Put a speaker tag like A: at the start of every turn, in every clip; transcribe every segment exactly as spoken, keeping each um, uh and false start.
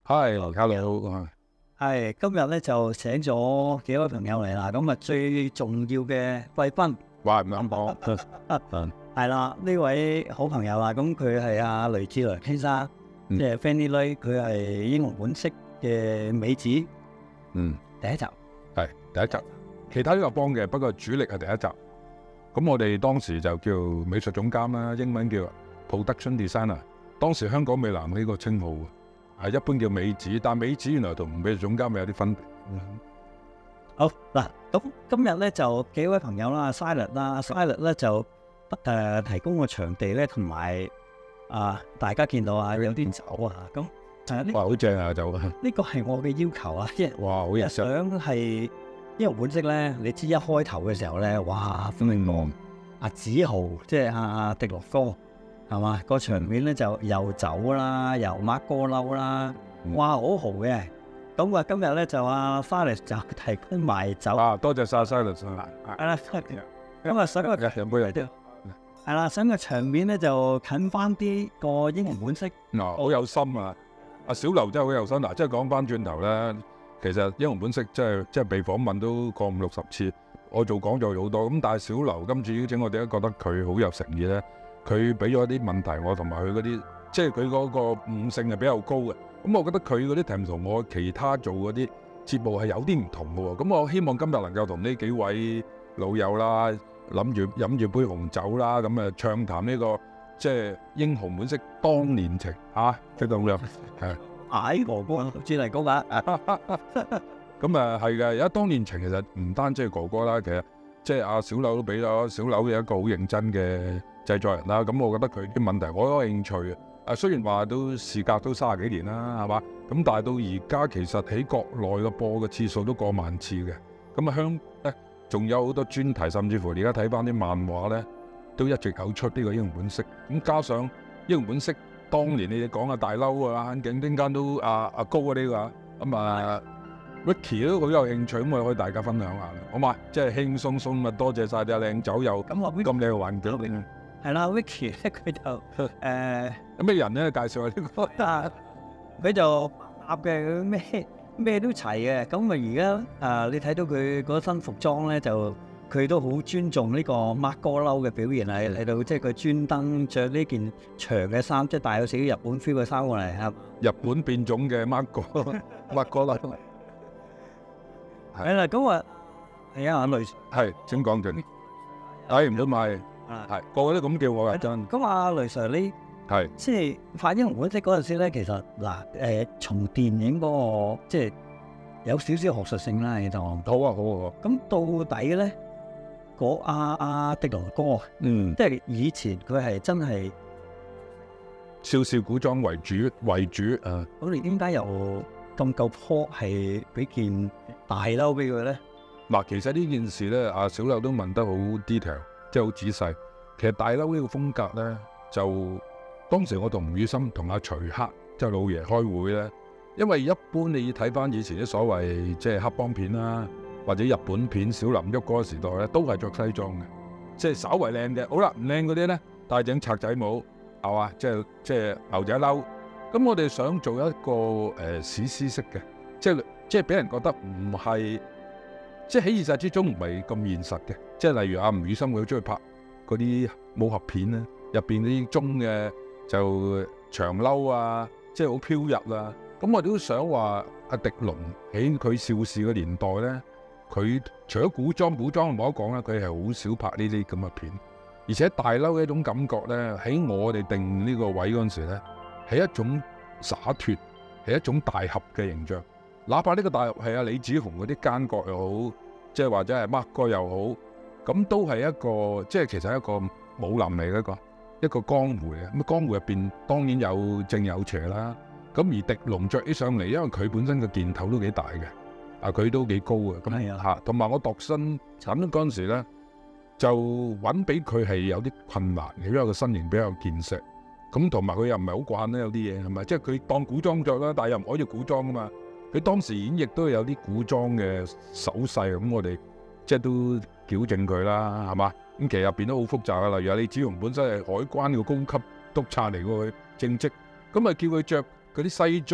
A: Hi，hello，
B: 係今日咧就請咗幾位朋友嚟啦，咁啊最重要嘅貴賓
A: 話唔啱講，
B: 係啦，呢位好朋友啦，咁佢係阿雷志良先生，
A: 嗯
B: 即係 Fanny Lui，佢係英雄本色嘅美子
A: 嗯，
B: 第一集，
A: 係第一集，其他都有幫嘅，不過主力係第一集。咁我哋當時就叫美術總監啦，英文叫 Production Designer。當時香港未拿呢個稱號嘅，係一般叫美子，但美子原來同美術總監咪有啲分別。
B: 好嗱，咁今日咧就幾位朋友啦 ，Silas 啦 ，Silas 咧就誒提供個場地咧，同埋啊大家見到啊有啲酒啊，咁誒呢
A: 哇，好正啊就，
B: 呢個係我嘅要求啊，即係。
A: 哇，好日
B: 想
A: 常。
B: 係英雄本色咧，你知一開頭嘅時候咧，哇！分明望阿子豪，即係阿阿迪樂哥，係嘛？個場面咧就又酒啦，又孖哥褸啦，哇！好豪嘅。咁啊，今日咧就阿 Silas 就提供埋酒，
A: 啊，多謝晒 Silas 啊，
B: 係啦。咁啊，想個
A: 飲杯嘢。
B: 係啦，想個場面咧就近翻啲個英雄本色。
A: 嗱，好有心啊！阿小劉真係好有心。嗱，即係講翻轉頭咧。其實英雄本色即係即係被訪問都過五六十次，我做講座好多咁，但係小劉今次邀請我哋都覺得佢好有誠意咧。佢俾咗啲問題我，同埋佢嗰啲即係佢嗰個悟性係比較高嘅。咁我覺得佢嗰啲題目同我其他做嗰啲節目係有啲唔同嘅喎。咁我希望今日能夠同呢幾位老友啦，諗住飲住杯紅酒啦，咁啊暢談呢個即係英雄本色當年情嚇，即係咁樣係。
B: 矮哥哥轉嚟講啊！
A: 咁啊係嘅，而家當年情其實唔單止係哥哥啦，其實即係阿小劉都俾咗小劉嘅一個好認真嘅製作人啦。咁我覺得佢啲問題我都有興趣嘅。啊，雖然話都事隔都三十幾年啦，係嘛？咁但係到而家其實喺國內嘅播嘅次數都過萬次嘅。咁啊香咧仲有好多專題，甚至乎而家睇翻啲漫畫咧，都一直有出呢個英雄本色。咁加上英雄本色。當年你哋講啊大嬲啊，眼鏡丁間都啊啊高嗰啲㗎，咁啊 Ricky 都好有興趣，咁我可以大家分享下嘅，好嘛？即係輕鬆鬆咁啊！多謝晒啲靚酒友，
B: 咁我
A: 咁靚嘅環境。
B: 係啦 ，Vicky 咧佢就誒
A: 有咩人咧？介紹下呢個。
B: 佢就搭嘅，佢咩咩都齊嘅。咁啊而家啊，你睇到佢嗰身服裝咧就。佢都好尊重呢個 Mark 哥褸嘅表現啊！嚟到即係佢專登着呢件長嘅衫，即係帶有少少日本 feel 嘅衫過嚟啊！
A: 日本變種嘅 Mark 哥 Mark 哥褸
B: 係啦，咁啊係啊，阿雷
A: 係請講盡，係唔好賣係個個都咁叫我啊！真
B: 咁阿雷 Sir 呢
A: 係
B: 即係拍英雄本色嗰陣時咧，其實嗱誒，從電影嗰個即係有少少學術性啦，你當
A: 好啊好啊好啊！
B: 咁到底咧？嗰阿阿迪樂哥，
A: 嗯，
B: 即係以前佢係真係
A: 少少古裝為主為主啊！
B: 咁你點解又咁夠坡係俾件大褸俾佢咧？
A: 嗱，其實呢件事咧，阿小劉都問得好 detail，即係好仔細。其實大褸呢個風格咧，就當時我同吳宇森同阿徐克即係老爺開會咧，因為一般你睇翻以前啲所謂即係黑幫片啦。或者日本片小林旭嗰個時代咧，都係着西裝嘅，即係稍為靚嘅。好啦，唔靚嗰啲咧，戴頂賊仔帽，係嘛？即係即係牛仔褸。咁我哋想做一個誒、呃、史詩式嘅，即係即係俾人覺得唔係，即係喺現實之中唔係咁現實嘅。即係例如阿吳宇森佢中意拍嗰啲武俠片咧，入邊啲中嘅就長褸啊，即係好飄逸啊。咁我哋都想話阿狄龍喺佢邵氏嘅年代咧。佢除咗古裝，古裝唔好講啦，佢係好少拍呢啲咁嘅片，而且大褸嘅一種感覺咧，喺我哋定呢個位嗰陣時咧，係一種灑脫，係一種大俠嘅形象。哪怕呢個大俠係阿李子雄嗰啲奸角又好，即係或者係 Mark 哥又好，咁都係一個即係其實係一個武林嚟嘅一個一個江湖嘅。咁江湖入邊當然有正有邪啦。咁而狄龍着起上嚟，因為佢本身個件頭都幾大嘅。啊！佢都幾高嘅，咁嚇，同埋我度身產嗰陣時咧，就揾俾佢係有啲困難嘅，因為個身形比較健碩，咁同埋佢又唔係好慣咧，有啲嘢係咪？即係佢當古裝着啦，但係又唔可以古裝噶嘛。佢當時演繹都有啲古裝嘅手勢，咁我哋即係都矯正佢啦，係嘛？咁其實入邊都好複雜嘅，例如阿李子雄本身係海關嘅高級督察嚟嘅，佢正職，咁啊叫佢着嗰啲西裝。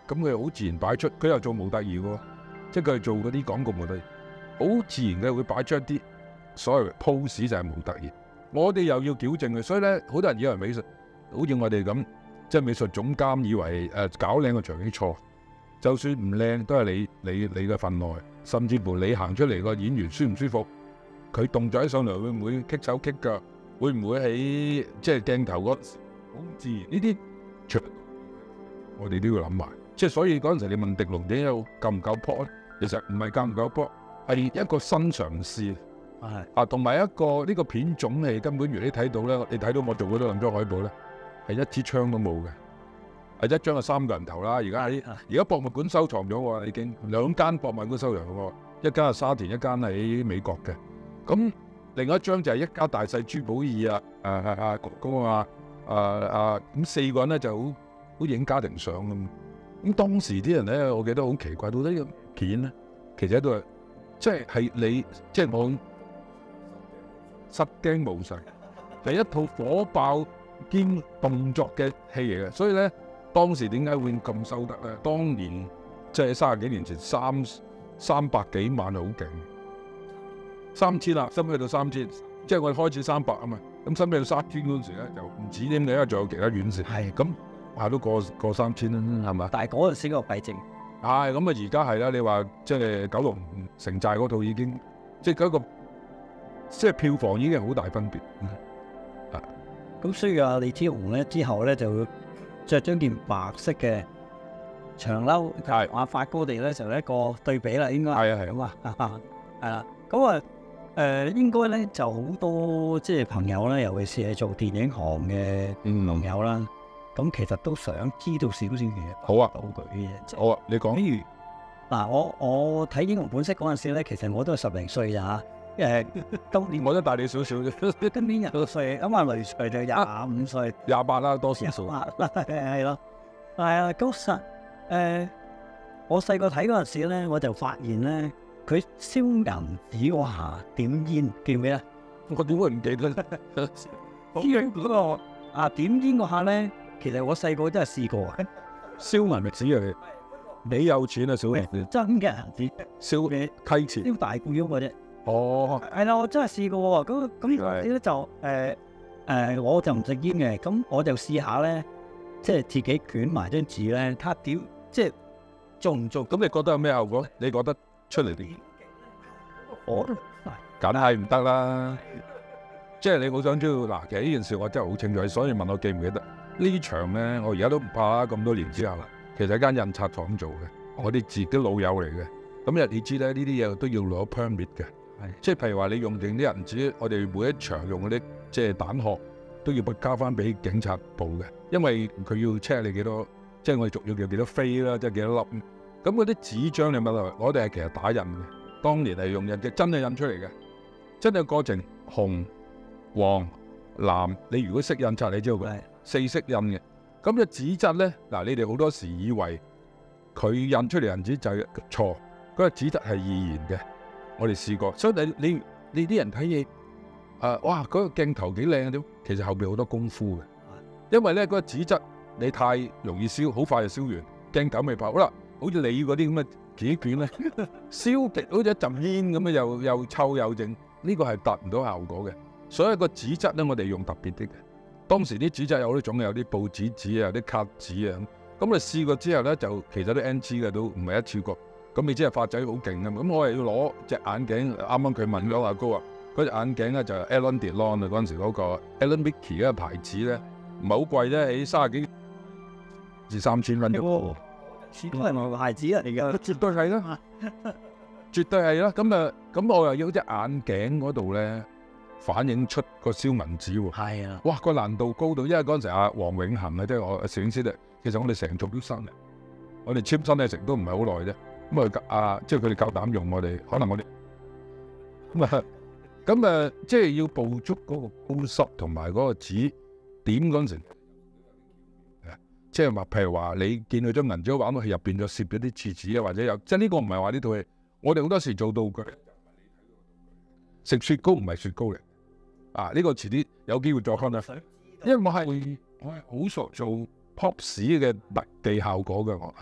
A: 咁佢好自然擺出，佢又做模特兒喎，即係佢係做嗰啲廣告模特兒，好自然嘅會擺出一啲所謂 pose 就係模特兒。我哋又要矯正佢，所以咧好多人以為美術好似我哋咁，即係美術總監以為誒、呃、搞靚個場景錯，就算唔靚都係你你你嘅份內，甚至乎你行出嚟個演員舒唔舒服，佢動作起上嚟會唔會棘手棘腳，會唔會喺即係鏡頭嗰好自然呢啲，我哋都要諗埋。即係所以嗰陣時你問狄龍點解夠唔夠 pop 咧？其實唔係夠唔夠 pop，係一個新嘗試。
B: 係
A: 啊，同埋一個呢、這個片種係根本如你睇到咧，你睇到我做嗰兩張海報咧，係一支槍都冇嘅，係一張係三個人頭啦。而家喺而家博物館收藏咗喎，已經兩間博物館收藏咗，一間係沙田，一間喺美國嘅。咁另一張就係一家大細朱寶意啊，誒誒誒哥哥啊，誒誒咁四個人咧就好好影家庭相咁。咁當時啲人咧，我記得好奇怪，到底呢個片咧，其實都係即係係你即係我。失驚無神，係一套火爆兼動作嘅戲嚟嘅，所以咧當時點解會咁收得咧？當年即係三十幾年前，三三百幾萬好勁，三千啦，收尾去到三千，即係我哋開始三百啊嘛，咁收尾到三千嗰陣時咧就唔止添，因為仲有其他院線，係咁下都過過三千啦，係嘛？
B: 但係嗰陣時個幣值
A: 係咁啊，而家係啦，你話即係九龍城寨嗰套已經即係嗰個。即係票房已經好大分別，
B: 啊！咁所以啊，李子雄咧之後咧就着咗件白色嘅長褸，係阿發哥地咧就一個對比啦，應該
A: 係啊係
B: 咁啊，係啦，咁啊誒應該咧就好多即係朋友咧，尤其是係做電影行嘅朋友啦，咁、嗯、其實都想知道少少嘢。
A: 好啊，
B: 道具嘅嘢。
A: 好啊，你講。
B: 比如嗱，我我睇《英雄本色》嗰陣時咧，其實我都係十零歲咋。誒，今年
A: 我都大你少少啫。
B: 今年廿六歲，咁啊雷 Sir就廿五歲，
A: 廿八啦，多少數？
B: 廿八啦，係咯，係啊。咁實誒，我細個睇嗰陣時咧，我就發現咧，佢燒銀紙嗰下點煙，記唔記得？
A: 我點會唔記得？呢
B: 樣嗰個啊點煙嗰下咧，其實我細個真係試過，
A: 燒銀紙啊！你有錢啊，小明？
B: 真嘅銀紙，
A: 燒嘅溪錢，
B: 燒大股嘅啫。
A: 哦，
B: 係啦，我真係試過喎。咁咁嗰啲咧就誒誒、呃呃，我就唔食煙嘅。咁我就試下咧，即係自己捲埋張紙咧，睇下點即係做唔做。
A: 咁你覺得有咩效果？你覺得出嚟點？
B: 我
A: 梗係唔得啦。即係你好想知道嗱，其實呢件事我真係好清楚，所以問我記唔記得呢場咧？我而家都唔怕啦，咁多年之後，其實係間印刷廠做嘅，我哋自己老友嚟嘅。咁你知咧，呢啲嘢都要攞 permit 嘅。即係譬如話你用定啲銀紙，我哋每一場用嗰啲即係彈殼都要交翻俾警察部嘅，因為佢要 check 你幾多，即係我哋仲要叫幾多飛啦，即係幾多粒。咁嗰啲紙張你問我，我哋係其實打印嘅，當年係用印嘅，真係印出嚟嘅，真係過程紅、黃、藍。你如果識印刷，你知道佢四色印嘅。咁嘅紙質咧，嗱你哋好多時以為佢印出嚟銀紙就係錯，嗰個紙質係易燃嘅。我哋試過，所以你你你啲人睇嘢，誒、呃，哇，嗰、那個鏡頭幾靚啊！點，其實後邊好多功夫嘅，因為咧嗰、那個紙質你太容易燒，好快就燒完，鏡頭未拍好啦。好似你嗰啲咁嘅紙卷咧，燒極好似一陣煙咁樣，又又臭又淨，呢、這個係達唔到效果嘅。所以個紙質咧，我哋用特別啲嘅。當時啲紙質有好多種，有啲報紙紙啊，有啲卡紙啊咁。咁你試過之後咧，就其實都 N G 嘅，都唔係一次過。咁你知係發仔好勁啊嘛！咁我係要攞隻眼鏡，啱啱佢問咗阿高啊，嗰隻眼鏡咧就係 Alain Delon 啊，嗰陣時嗰個 Alan Mickey 嗰個牌子咧，唔係好貴啫，喺三十幾至三千蚊啫。
B: 都係我牌子嚟㗎，
A: 絕對係啦，絕對係啦。咁啊，咁我又要隻眼鏡嗰度咧反映出個燒銀紙喎。係啊，哇個難度高到，因為嗰陣時阿黃永恒啊，即係我攝影師咧，其實我哋成組都新嘅，我哋簽新嘅成都唔係好耐啫。咁啊，啊，即係佢哋夠膽用我哋，可能我哋咁啊，咁啊，即係要捕捉嗰個高濕同埋嗰個紙點嗰陣時，即係話，譬如話你見佢張銀紙玩到去入邊，就攝咗啲廁紙啊，或者有，即係呢個唔係話呢套戲，我哋好多時做道具，食雪糕唔係雪糕嚟，啊，呢、這個遲啲有機會再分啦，因為我係我係好熟做 pop 屎嘅特技效果嘅我嚇。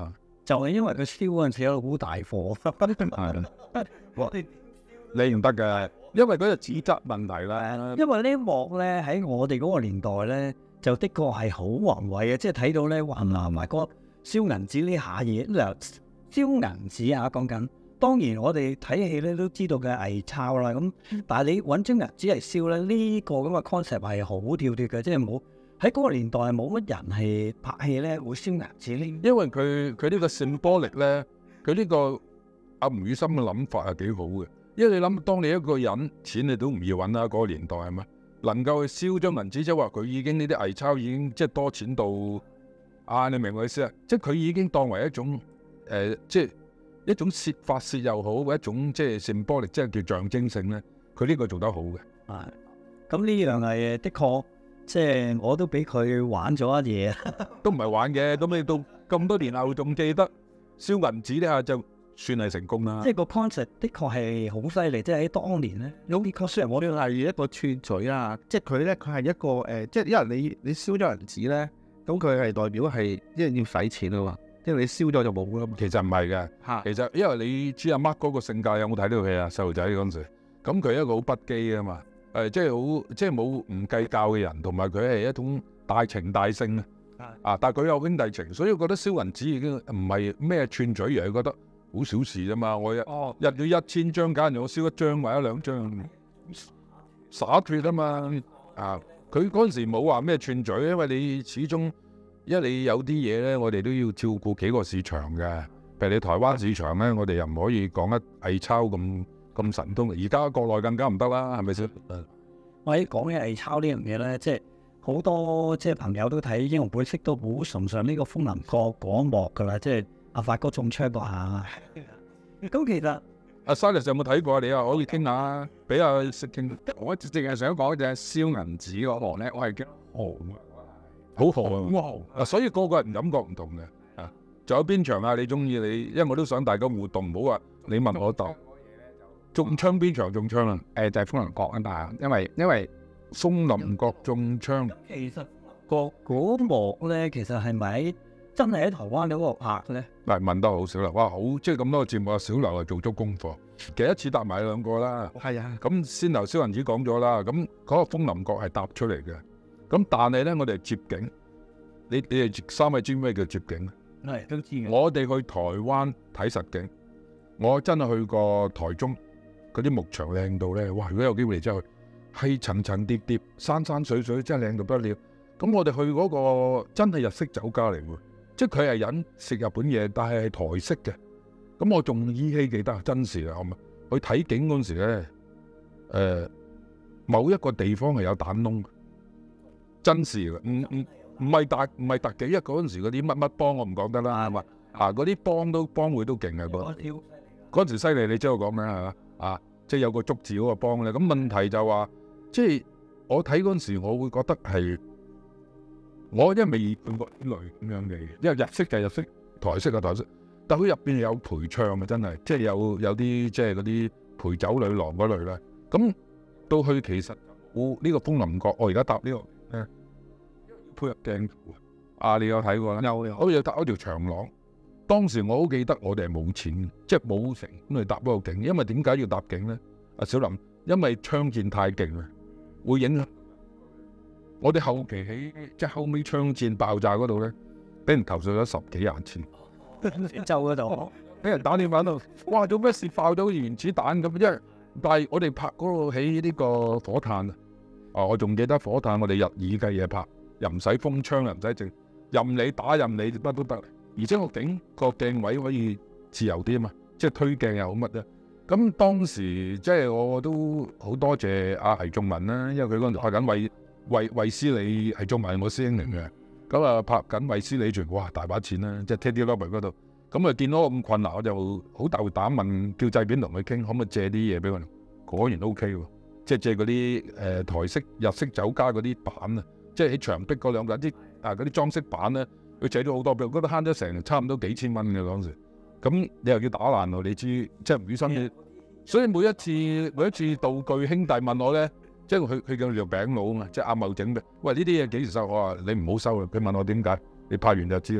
B: 就係因為佢燒嗰陣時有好大火。
A: 係你唔得嘅，因為嗰個紙質問題啦。
B: 因為呢一幕咧喺我哋嗰個年代咧，就的確係好宏偉嘅，即係睇到咧話嗱埋個燒銀紙呢下嘢，嗱燒銀紙啊講緊。當然我哋睇戲咧都知道嘅偽鈔啦，咁但係你揾張銀紙嚟燒咧，呢、這個咁嘅 concept 係好跳脱嘅，即係冇喺嗰個年代冇乜人係拍戲咧會燒銀紙呢。
A: 因為佢佢呢個 symbolic 咧，佢呢個阿吳宇森嘅諗法係幾好嘅。因為你諗，當你一個人錢你都唔要揾啦，嗰、那個年代係咪？能夠去燒張銀紙，即係話佢已經呢啲偽鈔已經即係多錢到啊！你明我意思啊？即係佢已經當為一種誒、呃，即係一種泄發泄又好，或一種即係 symbolic，即係叫象徵性咧。佢呢個做得好嘅。
B: 係咁呢樣係的確，即係我都俾佢玩咗一嘢，
A: 都唔係玩嘅。咁你到咁多年後仲記得燒銀紙呢下就算係成功啦。
B: 即係個 concept 的確係好犀利，即係喺當年咧。
C: 有啲雖然我哋係一個串嘴啦，即係佢咧，佢係一個誒、呃，即係因為你你燒咗銀紙咧，咁佢係代表係因為要使錢啊嘛，因為你燒咗就冇啦嘛。
A: 其實唔係嘅，
C: 嚇，
A: 其實因為你知阿 Mark 嗰個性格有冇睇到佢啊？細路仔嗰陣時，咁佢係一個好不羈啊嘛，誒即係好即係冇唔計較嘅人，同埋佢係一種大情大性啊，啊但係佢有兄弟情，所以我覺得燒銀紙已經唔係咩串嘴，而係覺得好小事啫嘛。我一
C: 哦，
A: 入咗一千張，假如我燒一張或者兩張，灑脱啊嘛。啊，佢嗰陣時冇話咩串嘴，因為你始終，因為你有啲嘢咧，我哋都要照顧幾個市場嘅。譬如你台灣市場咧，我哋又唔可以講一偽鈔咁咁神通。而家國內更加唔得啦，係咪先？
B: 我喺講起偽鈔呢樣嘢咧，即係好多即係朋友都睇《英雄本色》都好崇尚呢個風林閣嗰一幕㗎啦，即係阿發哥中槍嗰下。咁其實
A: 阿 Silas 有冇睇過啊？你啊可以傾下，俾阿識傾。
C: 我淨係想講就係燒銀紙嗰行咧，我係驚紅啊，
A: 好豪啊！
C: 哇！
A: 啊，所以個個人感覺唔同嘅。啊，仲有邊場啊？你中意你？因為我都想大家互動，唔好話你問我答。中槍邊場中槍啊？
C: 誒就係風林閣啊嘛，因為因為
A: 楓林閣中槍。
B: 其實個嗰幕咧，其實係咪真係喺台灣嗰度拍咧？
A: 嗱，問得好小劉，哇好，即係咁多個節目啊，小劉啊做足功課，其實一次搭埋兩個啦。
C: 係啊，
A: 咁先頭燒銀紙講咗啦，咁嗰個楓林閣係搭出嚟嘅，咁但係咧我哋係接景，你你哋三位知咩叫接景？
B: 係都知嘅。
A: 我哋去台灣睇實景，我真係去過台中嗰啲牧場靚到咧，哇！如果有機會嚟真係去，係層層疊疊、山山水水，真係靚到不得了。咁我哋去嗰個真係日式酒家嚟喎，即係佢係飲食日本嘢，但係係台式嘅。咁我仲依稀記得真事啊！我咪去睇景嗰陣時咧，誒、呃、某一個地方係有彈窿，真事嘅，唔唔唔係特唔係特技，因為嗰陣時嗰啲乜乜幫我唔講得啦，係嘛啊嗰啲幫都幫會都勁嘅嗰嗰陣時犀利，你知我講咩係嘛啊？即係有個竹字嗰個幫咧，咁問題就話，即係我睇嗰陣時，我會覺得係我因為未見過呢類咁樣嘅嘢，因為日式就係日式，台式就台式，但佢入邊有陪唱嘅，真係即係有有啲即係嗰啲陪酒女郎嗰類咧。咁到去其實我呢個楓林閣，我而家搭呢個咧配合鏡頭啊，你有睇過啦？
C: 有有，
A: 好似搭嗰條長廊。當時我好記得，我哋係冇錢，即係冇成咁去搭嗰個景，因為點解要搭景咧？阿小林，因為槍戰太勁啦，會影響我哋後期喺即係後尾槍戰爆炸嗰度咧，俾人投訴咗十幾廿次，
B: 州嗰度
A: 俾人打電話度，哇！做咩事爆咗好似原子彈咁？因為但係我哋拍嗰個喺呢個火炭啊，啊我仲記得火炭，我哋日以繼夜拍，又唔使封槍，又唔使剩，任你打任你乜都得。而且個景個鏡位可以自由啲啊嘛，即係推鏡又好乜啫。咁當時即係我都好多謝阿倪仲文啦，因為佢嗰陣時拍緊衛衛衛斯理，倪仲文係我師兄嚟嘅。咁啊拍緊衛斯理傳，哇大把錢啦，即係 Teddy Robert 嗰度。咁啊見到我咁困難，我就好鬥膽問叫製片同佢傾，可唔可以借啲嘢俾我？果然 OK 喎，即係借嗰啲誒台式日式酒家嗰啲板啊，即係喺牆壁嗰兩個啲啊嗰啲裝飾板咧。佢借咗好多俾我，覺得慳咗成差唔多幾千蚊嘅嗰陣時。咁你又要打爛喎，你知即係吳宇森嘅。所以每一次每一次道具兄弟問我咧，即係佢佢叫做餅佬啊嘛，即係阿茂整嘅。喂呢啲嘢幾時收？我話你唔好收啦。佢問我點解？你拍完就知啦。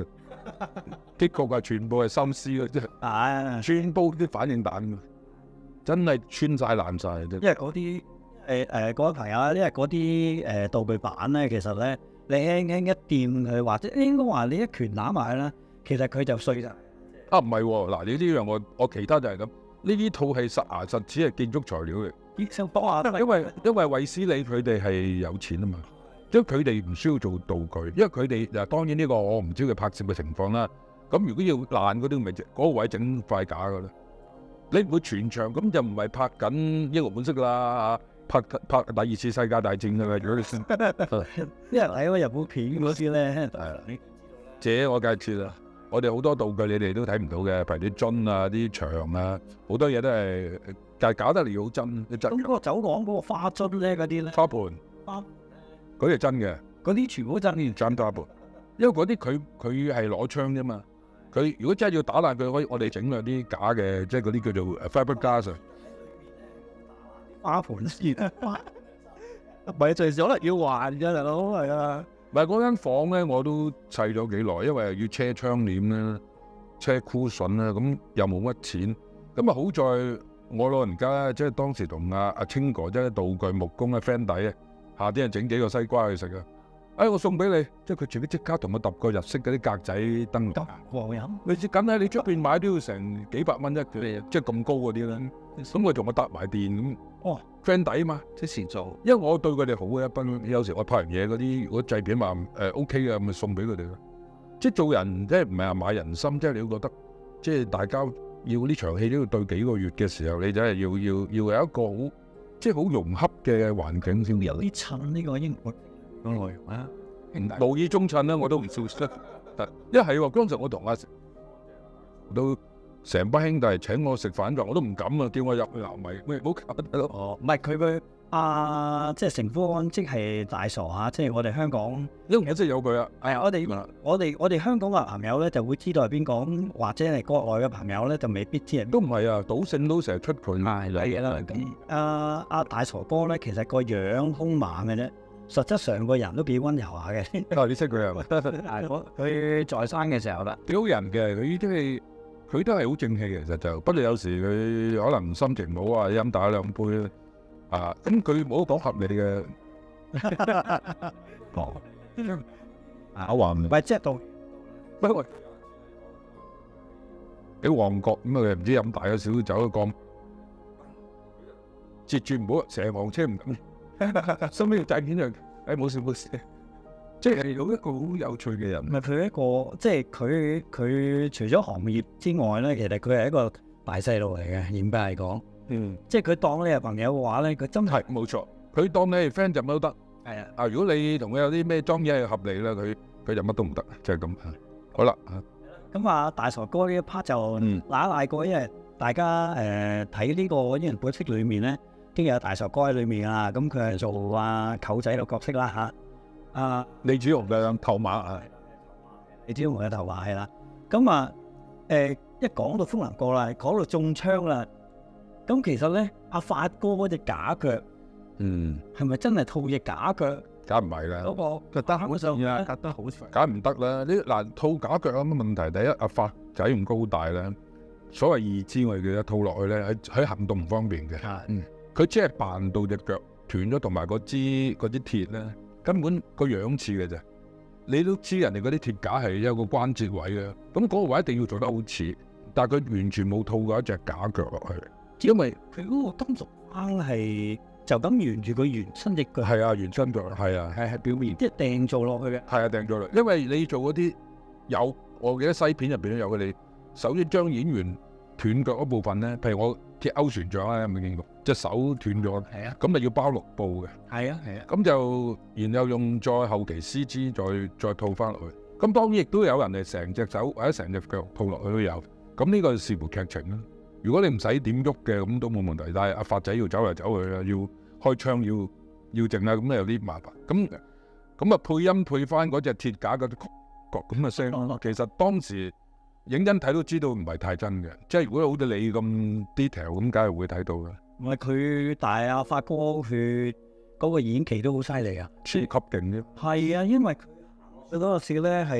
A: 結局係全部係心思嘅啫，
B: 啊，
A: 穿煲啲反應彈㗎，真係穿晒爛晒啫。
B: 因為嗰啲誒誒嗰位朋友啊，因為嗰啲誒道具板咧，其實咧你輕輕一掂佢，或者應該話你一拳打埋咧，其實佢就碎晒。
A: 啊，唔係喎，嗱你呢樣我我其他就係咁，呢啲套係實牙實齒係建築材料嘅。
B: 醫生幫下，
A: 因為因為衛斯理佢哋係有錢啊嘛，即係佢哋唔需要做道具，因為佢哋嗱當然呢個我唔知佢拍攝嘅情況啦。咁如果要爛嗰啲咪嗰個位整塊架噶啦，你唔會全場咁就唔係拍緊英雄本色啦，拍拍第二次世界大戰㗎啦。如果你先，
B: 因為睇嗰日本片嗰啲咧，係
A: 這我梗係知啦。我哋好多道具你哋都睇唔到嘅，譬如啲樽啊、啲牆啊，好多嘢都係但係搞得嚟好真，真
B: 咁嗰個走廊嗰個花樽咧，嗰啲咧，
A: 花盆
B: 花
A: 嗰啲係真嘅。
B: 嗰啲全部都真嘅。
A: 真花盆，因為嗰啲佢佢係攞槍啫嘛。佢如果真係要打爛佢，可以我哋整嗰啲假嘅，即係嗰啲叫做 fiberglass。
B: 花盆先，唔係隨時可能要還㗎大佬，係啊。
A: 唔係嗰間房咧，我都砌咗幾耐，因為要車窗簾咧、車 cushion 咧，咁又冇乜錢。咁啊好在我老人家即係當時同阿阿清哥即係道具木工嘅 friend 弟啊，夏天啊整幾個西瓜去食啊。哎，我送俾你，即係佢自己即刻同我揼個日式嗰啲格仔燈籠。
B: 黃飲，
A: 你知緊喺你出邊買都要成幾百蚊一個，即係咁高嗰啲啦。咁佢同我搭埋電咁，
B: 哦
A: friend 底嘛，
C: 即時做。
A: 因為我對佢哋好嘅一賓，有時我拍完嘢嗰啲，如果製片話誒 OK 嘅，咁咪送俾佢哋咯。即係做人，即係唔係話買人心，即係你會覺得，即係大家要呢場戲都要對幾個月嘅時候，你真係要要要有一個好即係好融洽嘅環境先有。
B: 啲襯呢個英國
C: 內容啊，
A: 無意中襯啦，我都唔笑得。一係喎，剛才我同阿都成班兄弟請我食飯咗，我都唔敢啊，叫我入去鬧米，喂，唔好搞得咯。
B: 哦，唔係佢嘅啊，即係成夫安即係大傻嚇，即係我哋香港，
A: 因為我真係有佢啊。
B: 係啊，我哋我哋我哋香港嘅朋友咧就會知道係邊個，或者係國內嘅朋友咧就未必知係。
A: 都唔係啊，賭聖都成日出佢。
C: 係
B: 係啦，咁阿阿大傻哥咧，其實個樣兇猛嘅啫，實質上個人都幾溫柔下嘅。
A: 啊，你識佢係咪？
B: 係我佢在生嘅時候啦，
A: 幾好人嘅，佢都係佢都係好正氣嘅，其實就不過有時佢可能心情唔好啊，飲大兩杯啊，咁佢冇講合理嘅。
B: 哦，
A: 啊話唔
B: 唔係即係到
A: 不過喺旺角咁啊，唔知飲大咗少少酒講截住唔好成行車唔敢，收尾要賺錢就誒冇事冇事，即係有一個好有趣嘅人
B: 唔。係佢一個，即係佢佢除咗行業之外咧，其實佢係一個大細路嚟嘅，嚴格嚟講。
A: 嗯，
B: 即係佢當你係朋友嘅話咧，佢真係
A: 係冇錯，佢當你係 friend 就乜都得。
B: 係啊。
A: 啊，如果你同佢有啲咩裝嘢係合理啦，佢佢就乜都唔得，就係咁。好啦，
B: 咁啊，大傻哥呢一 part 就
A: 嗯
B: 揦賴過，因為大家誒睇呢個英雄本色裏面咧，都有大傻哥喺裏面啊。咁佢係做啊舅仔個角色啦嚇。啊，
A: 李子雄嘅頭馬啊，
B: 李子雄嘅頭話係啦。咁啊誒一講到風能過啦，講到中槍啦。咁其實咧，阿發哥嗰隻假腳
A: 嗯，
B: 係咪真係套隻假腳
A: 梗唔係啦，
B: 嗰個
C: 覺得好
B: 上
C: 啊，覺得好
A: 梗唔得啦。呢嗱套假腳有乜問題？第一，阿發仔咁高大咧，所謂義肢我哋記得套落去咧，喺喺行動唔方便嘅。
B: 係
A: 嗯，佢只係扮到隻腳斷咗，同埋嗰支嗰支鐵咧，根本個樣似嘅啫。你都知人哋嗰啲鐵架係有個關節位嘅，咁嗰個位一定要做得好似，但係佢完全冇套過一隻假腳落去。因為
B: 佢嗰個金屬框係就咁沿住佢原身隻腳，
A: 係啊，原身腳係啊，
B: 係係表面即係掟做落去嘅。
A: 係啊，掟咗啦。因為你做嗰啲有，我記得西片入邊都有嘅。你首先將演員斷腳嗰部分咧，譬如我鐵鈎船長咧，有冇見過？隻手斷咗，
B: 係啊，
A: 咁咪要包六布嘅。
B: 係啊，係啊。
A: 咁就然後用再後期 C G 再再套翻落去。咁當然亦都有人係成隻手或者成隻腳套落去都有。咁呢個視乎劇情啦。如果你唔使點喐嘅，咁都冇問題。但係阿發仔要走嚟走去啦，要開槍要要靜啦，咁有啲麻煩。咁咁啊配音配翻嗰隻鐵架嗰啲曲角咁嘅聲，其實當時影真睇都知道唔係太真嘅。即係如果好似你咁 detail 咁，梗係會睇到嘅。
B: 唔係佢，但係阿發哥佢嗰個演技都好犀利啊！
A: 超級勁啫。
B: 係啊，因為佢嗰個時咧係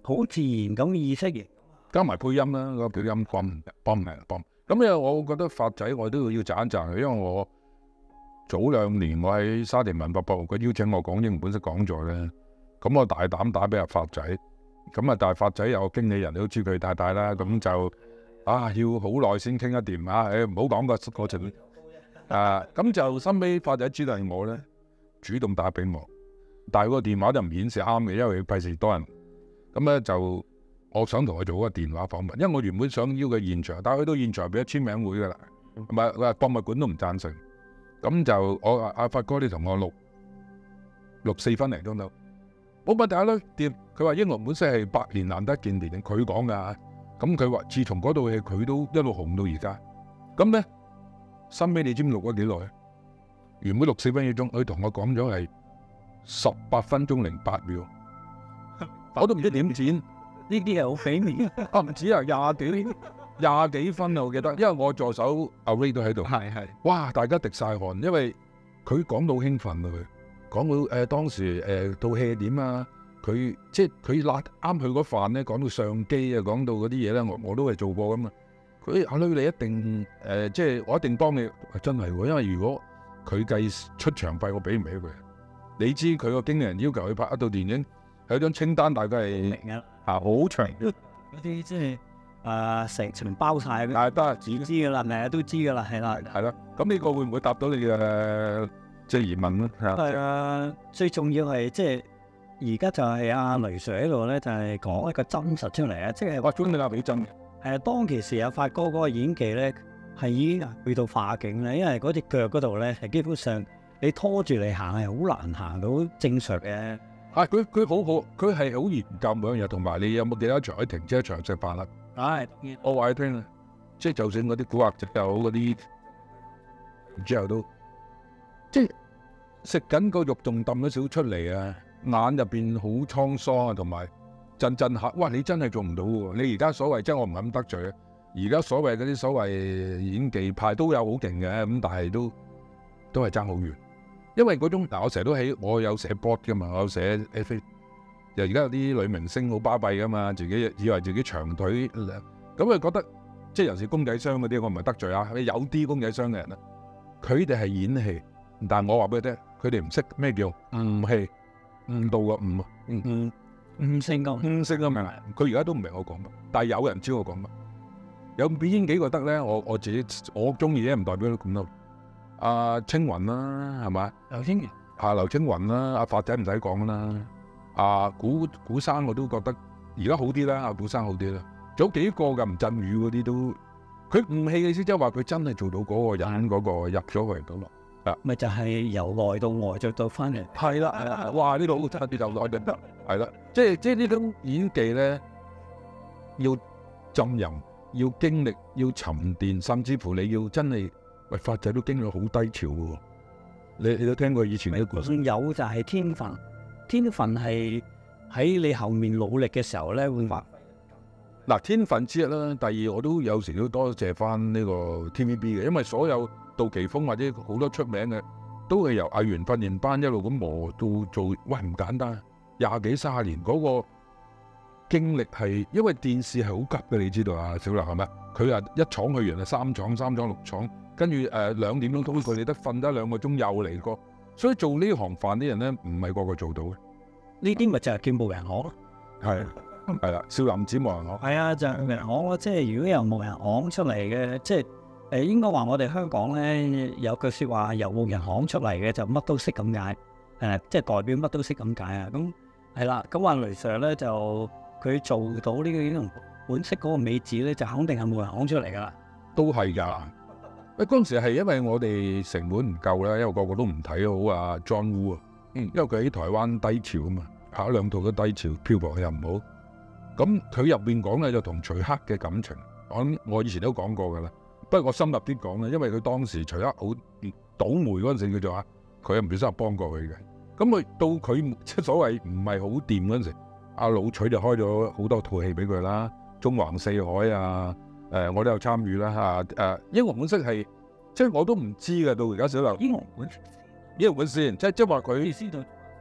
B: 好自然咁意識嘅。
A: 加埋配音啦，個配音泵泵命泵。咁咧，我覺得發仔我都要讚一讚佢，因為我早兩年我喺沙田文化博物館邀請我講英文本色講座咧，咁我大膽打俾阿發仔，咁啊但係發仔有個經理人，你都知佢太太啦，咁就啊要好耐先傾得掂啊，誒唔好講個過程啊，咁就收尾發仔知道係我咧，主動打俾我，但係個電話就唔顯示啱嘅，因為費事多人，咁咧就。我想同佢做一個電話訪問，因為我原本想邀佢現場，但係去到現場變咗簽名會㗎啦，唔係佢話博物館都唔贊成，咁就我話阿發哥你同我錄六四分零鐘到，冇問題啊，掂。佢話英雄本色係百年難得見面，佢講㗎，咁佢話自從嗰套戲佢都一路紅到而家，咁咧收尾你知唔知錄咗幾耐啊？原本六四分幾鐘，佢同我講咗係十八分鐘零八秒，我都唔知點剪。
B: 呢啲係好俾面
A: 啊！唔止啊，廿幾廿幾分啊，我記得，因為我助手阿 Ray 都喺度。
C: 係係。
A: 哇！大家滴晒汗，因為佢講到興奮啊，佢講到誒、呃、當時誒套戲點啊，佢即係佢辣啱佢嗰飯咧，講到相機啊，講到嗰啲嘢咧，我我都係做過噶嘛。佢阿女你一定誒、呃，即係我一定幫你，真係喎，因為如果佢計出場費，我俾唔起佢。你知佢個經理人要求佢拍一套電影，係一張清單，大概係
B: 明啊。
A: 啊，好長
B: 嗰啲即係誒成層包晒嘅，
A: 係得
B: 知知㗎啦，係啊都知㗎啦，係啦，
A: 係啦。咁呢個會唔會答到你嘅即係疑問咧？
B: 係啊，最重要係即係而家就係阿雷 Sir 喺度咧，就係講一個真實出嚟啊！即係
A: 哇，中你話俾真嘅。
B: 誒，當其時阿發哥嗰個演技咧係已經去到化境咧，因為嗰隻腳嗰度咧係基本上你拖住嚟行係好難行到正常嘅。
A: 啊！佢佢好好，佢係好研究每樣嘢，同埋你有冇幾多場喺停車場食飯啦？
B: 唉，
A: 我話你聽啊，即係就算嗰啲古惑仔又好，嗰啲之後都即係食緊個肉仲揼咗少出嚟啊！眼入邊好滄桑啊，同埋震震下，哇！你真係做唔到喎！你而家所謂即係我唔敢得罪啊，而家所謂嗰啲所謂演技派都有好勁嘅，咁但係都都係爭好遠。因為嗰種嗱，我成日都喺我有寫 blog 噶嘛，我有寫 F A， 又而家有啲女明星好巴閉噶嘛，自己以為自己長腿，咁佢覺得即係尤其是公仔商嗰啲，我唔係得罪啊，有啲公仔商嘅人咧，佢哋係演戲，但係我話俾佢聽，佢哋唔識咩叫誤戲，誤導個誤啊，
B: 嗯嗯，唔識講，
A: 唔識啊明啊，佢而家都唔明我講乜，但係有人知我講乜，有邊幾個得咧？我我自己我中意咧，唔代表咁多。阿青雲啦，係咪？
B: 劉青雲，
A: 啊劉青雲啦，阿發仔唔使講啦，阿古古生我都覺得而家好啲啦，阿古生好啲啦，仲有幾個㗎，吳鎮宇嗰啲都，佢唔氣嘅意思，即係話佢真係做到嗰個人嗰個入咗去到咯，啊，
B: 咪就係由內到外再到翻嚟，
A: 係啦，係啦，哇！呢度好真啲就內定，係啦，即係即係呢種演技咧，要浸淫，要經歷，要沉澱，甚至乎你要真係。喂，發仔都經歷好低潮嘅喎，你你都聽過以前啲故事？
B: 仲有就係天分，天分係喺你後面努力嘅時候咧會發
A: 揮。嗱，天分之一啦，第二我都有時都多謝翻呢個 T V B 嘅，因為所有杜琪峰或者好多出名嘅都係由藝員訓練班一路咁磨到做，喂唔簡單，廿幾三十年嗰個經歷係，因為電視係好急嘅，你知道啊，小劉係咪？佢話一廠去完係三廠，三廠六廠。跟住誒兩點鐘通佢哋得瞓得兩個鐘又嚟過，所以做呢行飯啲人咧唔係個個做到嘅。
B: 呢啲咪就係叫無人行咯。
A: 係係啦，少林寺無人行。
B: 係啊，就係無人行咯。即係如果由無人行出嚟嘅，即係誒應該話我哋香港咧有句説話，由無人行出嚟嘅就乜都識咁解，誒即係代表乜都識咁解啊。咁係啦，咁話雷 Sir 咧就佢做到呢個英雄本色嗰個美子咧，就肯定係無人行出嚟㗎啦。
A: 都係㗎。誒嗰陣時係因為我哋成本唔夠啦，因為個個都唔睇好啊 John Woo 啊，嗯，因為佢喺台灣低潮啊嘛，拍兩套都低潮，票房又唔好。咁佢入邊講咧就同徐克嘅感情，我諗我以前都講過㗎啦。不過我深入啲講咧，因為佢當時徐克好倒霉嗰陣時，佢就話佢又唔小心幫過佢嘅。咁佢到佢即係所謂唔係好掂嗰陣時，阿老徐就開咗好多套戲俾佢啦，《縱橫四海》啊。誒、呃，我都有參與啦嚇。誒、啊，英雄本色係，即係我都唔知嘅，到而家小劉。
B: 英雄本
A: 英雄本色，即係即係話佢。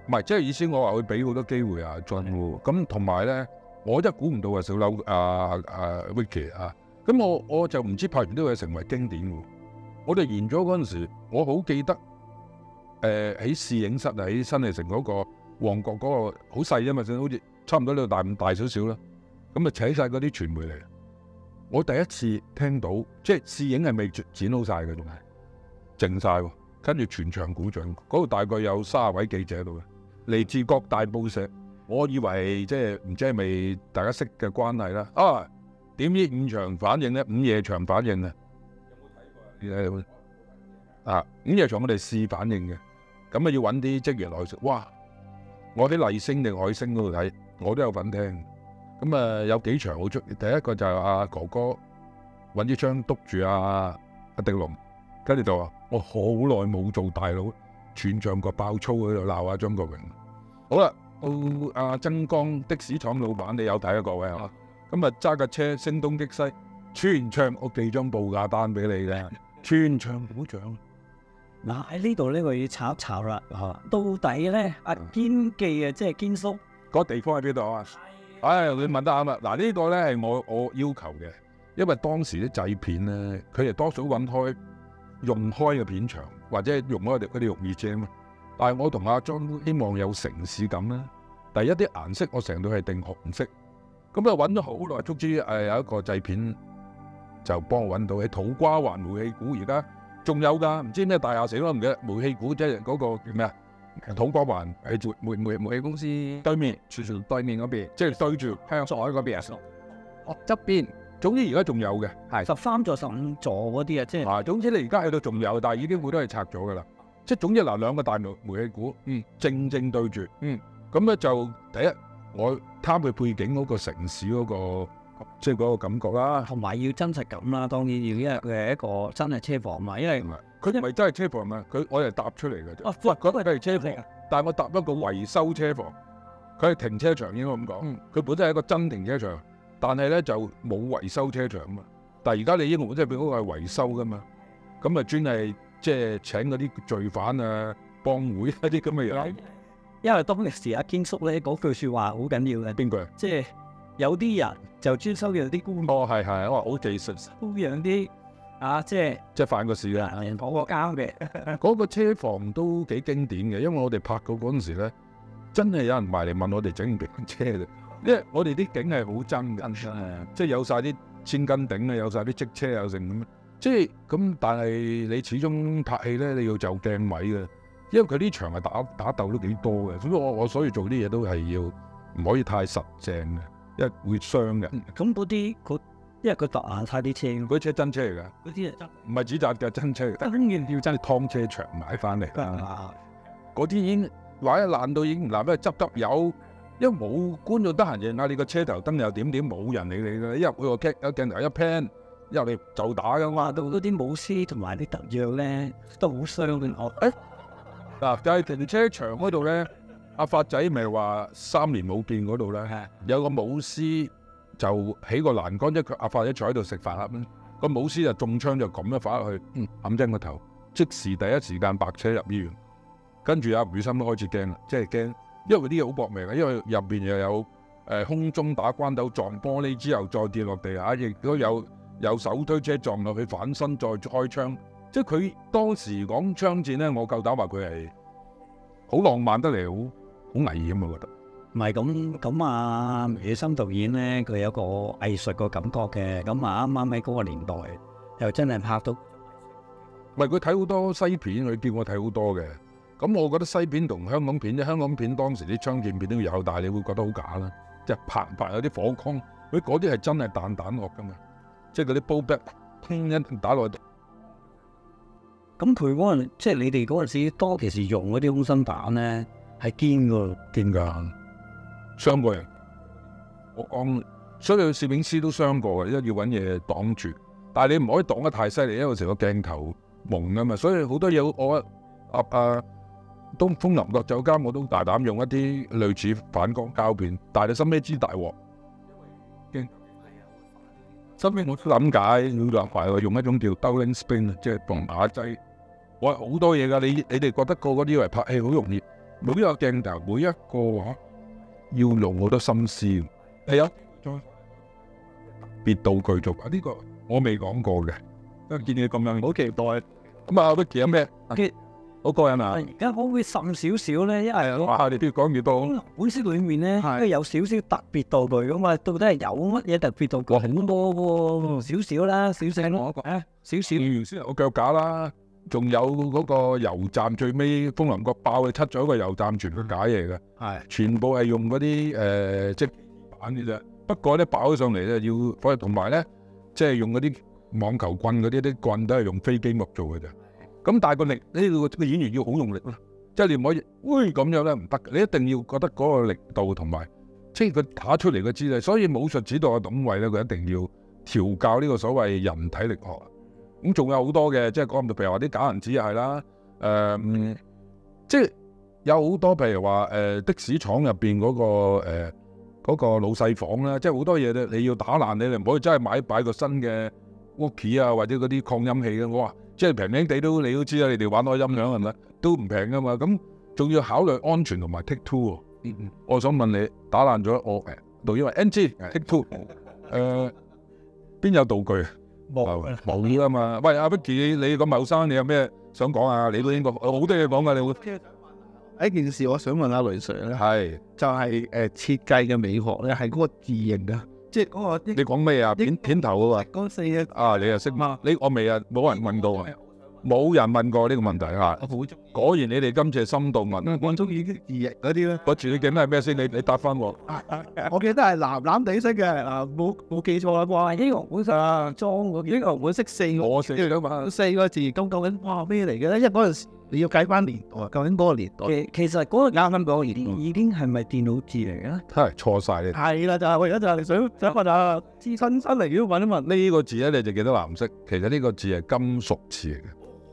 A: 唔係，即係意思我話會俾好多機會啊俊喎。咁同埋咧，我真係估唔到啊小柳啊啊 Vicky 啊，咁我我就唔知拍完呢個嘢成為經典喎。我哋完咗嗰陣時，我好記得誒喺試影室啊，喺新藝城嗰個旺角嗰個好細啊嘛，好似差唔多呢度大咁大少少啦。咁啊請晒嗰啲傳媒嚟，我第一次聽到即係試影係未剪好晒嘅，仲係靜晒喎。跟住全場鼓掌，嗰度大概有三十位記者喺度嘅，嚟自各大報社。我以為即係唔知係咪大家識嘅關係啦。啊，點知五場反應咧？午夜場反應啊！有冇睇過啊？午夜場我哋試反應嘅，咁啊要揾啲職員來食。哇！我喺麗星定海星嗰度睇，我都有份聽。咁啊有幾場好出，第一個就係阿哥哥揾支槍督住阿阿狄龍。跟住就話：我好耐冇做大佬，全場個爆粗喺度鬧阿張國榮。好啦，到阿曾江的士廠老闆，你有睇啊各位啊？咁啊揸架車聲東擊西，全場我寄張報價單俾你嘅，全場鼓掌。
B: 嗱喺呢度咧，我要炒一炒啦。到底咧，阿堅記啊，即係堅叔
A: 嗰個地方喺邊度啊？唉，你問得啱啦。嗱呢個咧係我我要求嘅，因為當時啲製片咧，佢哋多數揾開。用開嘅片場或者用開佢哋容易正嘛，但係我同阿 John 希望有城市感啦。第一啲顏色我成日都係定紅色，咁啊揾咗好耐，終於誒有一個製片就幫我揾到喺土瓜灣煤氣鼓，而家仲有㗎，唔知咩大廈死咯，唔記得煤氣鼓即係嗰個叫咩啊？土瓜灣係煤煤煤氣公司對面，全全對面嗰邊，即係對住向左嗰邊啊，哦側邊。總之而家仲有嘅，係
B: 十三座、十五座嗰啲啊，即係
A: 啊。總之你而家喺度仲有，但係已經好多係拆咗噶啦。即係總之嗱，兩個大煤煤氣鼓，嗯，正正對住，嗯，咁咧就第一，我貪佢背景嗰個城市嗰、嗰個，即係嗰個感覺啦，
B: 同埋要真實感啦。當然要，因為佢係一個真係車房嘛，因為
A: 佢唔係真係車房嘛，佢我係搭出嚟嘅啫。
B: 啊，喂，嗰個
A: 係車房，但係我搭一個維修車房，佢係停車場應該咁講，佢、嗯、本身係一個真停車場。但係咧就冇維修車場啊嘛，但係而家你英皇即係變嗰個係維修噶嘛，咁啊專係即係請嗰啲罪犯啊、幫會嗰啲咁嘅人。
B: 因為當時阿堅叔咧嗰句説話好緊要嘅。
A: 邊句？
B: 即係有啲人就專收養啲官。
A: 哦，係係，我話好技術。
B: 收養啲啊，即係
A: 即係犯過事嘅
B: 人坐過監嘅。
A: 嗰個車房都幾經典嘅，因為我哋拍過嗰陣時咧，真係有人埋嚟問我哋整唔整車嘅。因為我哋啲景係好真嘅，嗯、即係有晒啲千斤頂啊，有晒啲積車有成咁，即係咁。但係你始終拍戲咧，你要就鏡位嘅，因為佢啲場係打打鬥都幾多嘅，所以我我所以做啲嘢都係要唔可以太實正嘅，因為會傷嘅。咁
B: 嗰啲佢，因為佢突眼晒啲車，
A: 嗰啲車真車嚟㗎，
B: 嗰啲係真，
A: 唔係紙紮嘅真車嚟。當然要真係劏車場買翻嚟啦，嗰啲已經話一爛到已經唔爛，因為執執有。因為冇觀眾得閒認下你個車頭燈又點點，冇人理你㗎。一入去個鏡一鏡頭一 pan，一入嚟就打㗎嘛。
B: 到嗰啲舞獅同埋啲特約咧都好傷嘅。我
A: 誒嗱，就係停車場嗰度咧，阿發仔咪話三年冇見嗰度咧，有個舞獅就起個欄杆，即係佢阿發仔坐喺度食飯盒咧，個舞獅就中槍就咁樣發落去，嗯，冚親個頭，即時第一時間白車入醫院，跟住阿吳宇森都開始驚啦，即係驚。因為啲嘢好搏命嘅，因為入邊又有誒、呃、空中打關鬥撞玻璃之後再跌落地下，亦都有有手推車撞落去反身再開槍，即係佢當時講槍戰咧，我夠膽話佢係好浪漫得嚟，好好危險我覺得。
B: 唔係咁咁啊，吳宇森導演咧，佢有個藝術個感覺嘅，咁啊啱啱喺嗰個年代又真係拍到。
A: 唔係佢睇好多西片，佢叫我睇好多嘅。咁我覺得西片同香港片，即香港片當時啲槍戰片都有，但係你會覺得好假啦，即係拍拍有啲火光，佢嗰啲係真係彈彈落噶嘛，即係嗰啲煲壁，砰一打落去。
B: 咁佢嗰陣即係你哋嗰陣時當其時用嗰啲空心彈咧，係堅噶，
A: 堅㗎，傷過人。我講，所有攝影師都傷過嘅，因為要揾嘢擋住，但係你唔可以擋得太犀利，因為成個鏡頭蒙啊嘛，所以好多嘢我啊啊。東風林閣酒監我都大膽用一啲類似反光膠片，但係你心尾知大鑊，因為驚。心尾我都諗解，要立牌用一種叫 Dowling Spring，即係防打劑。我係好多嘢㗎，你你哋覺得個個啲以為拍戲好容易， 每一個鏡頭，每一個話要用好多心思。係啊，再別道具做啊！呢個我未講過嘅，因為見你咁樣
C: 好期待。
A: 咁啊，Vicky 有咩？
B: 嘅
A: 好過癮啊！
B: 而家可唔可以滲少少咧？因為
A: 哇！你越講越多。
B: 本色裏面咧，
C: 係
B: 都有少少特別道具噶嘛。到底係有乜嘢特別道具？
A: 哇
B: 好多喎，少少啦，少少咯。啊，少少。
A: 原先有腳架啦，仲有嗰個油站最尾風林角爆嘅，出咗一個油站全個架嚟嘅，
C: 係
A: 全部係用嗰啲誒即係板嘅啫。不過咧爆咗上嚟咧要，火同埋咧即係用嗰啲網球棍嗰啲啲棍都係用飛機木做嘅啫。咁但係個力呢個個演員要好用力咯，即係你唔可以，喂咁樣咧唔得嘅，你一定要覺得嗰個力度同埋即係佢打出嚟嘅姿勢。所以武術指導嘅董偉咧，佢一定要調教呢個所謂人體力學。咁仲有好多嘅，即係講唔到，譬如話啲假銀紙又係啦，誒、嗯，即係有好多譬如話誒、呃、的士廠入邊嗰個誒嗰、呃嗰個老細房啦，即係好多嘢咧，你要打爛你，你唔可以真係買擺個新嘅 walkie 啊，或者嗰啲擴音器嘅，我話即係平平地都你都知啦，你哋玩開音響係咪？都唔平噶嘛，咁仲要考慮安全同埋 take two 喎。
C: 嗯嗯，
A: 我想問你打爛咗我誒導演話 N G take two， 誒邊有道具啊？
B: 冇
A: 冇啦嘛！喂，阿 Vicky，你咁後生，你有咩想講啊？你都應該好多嘢講噶，你會
C: 一件事我想問阿雷 Sir 咧，
A: 係
C: 就係誒設計嘅美學咧，係嗰個字形啊，即係嗰個
A: 你講咩啊？片片頭啊
C: 嗰四隻
A: 啊！你又識
C: 嘛？
A: 你我未啊？冇人問過啊！冇人問過呢個問題啊！
C: 我好中意。
A: 果然你哋今次係深度問。
C: 我中意啲字形嗰啲咧。
A: 個字你記得係咩先？你你答翻我。
C: 我記得係藍藍地色嘅，啊冇冇記錯啦啩？英雄本色啊，裝嗰英雄本色四個，
A: 我寫咗嘛。
C: 四個字，咁究竟哇咩嚟嘅咧？因為嗰陣時你要計翻年代，究竟嗰個年代
B: 其其實嗰個啱啱講已經已經係咪電腦字嚟嘅？
A: 係錯晒你。
C: 係啦，就係我而家就係想想問下資深新嚟如果問一問
A: 呢個字咧，你就記得藍色。其實呢個字係金屬字嚟嘅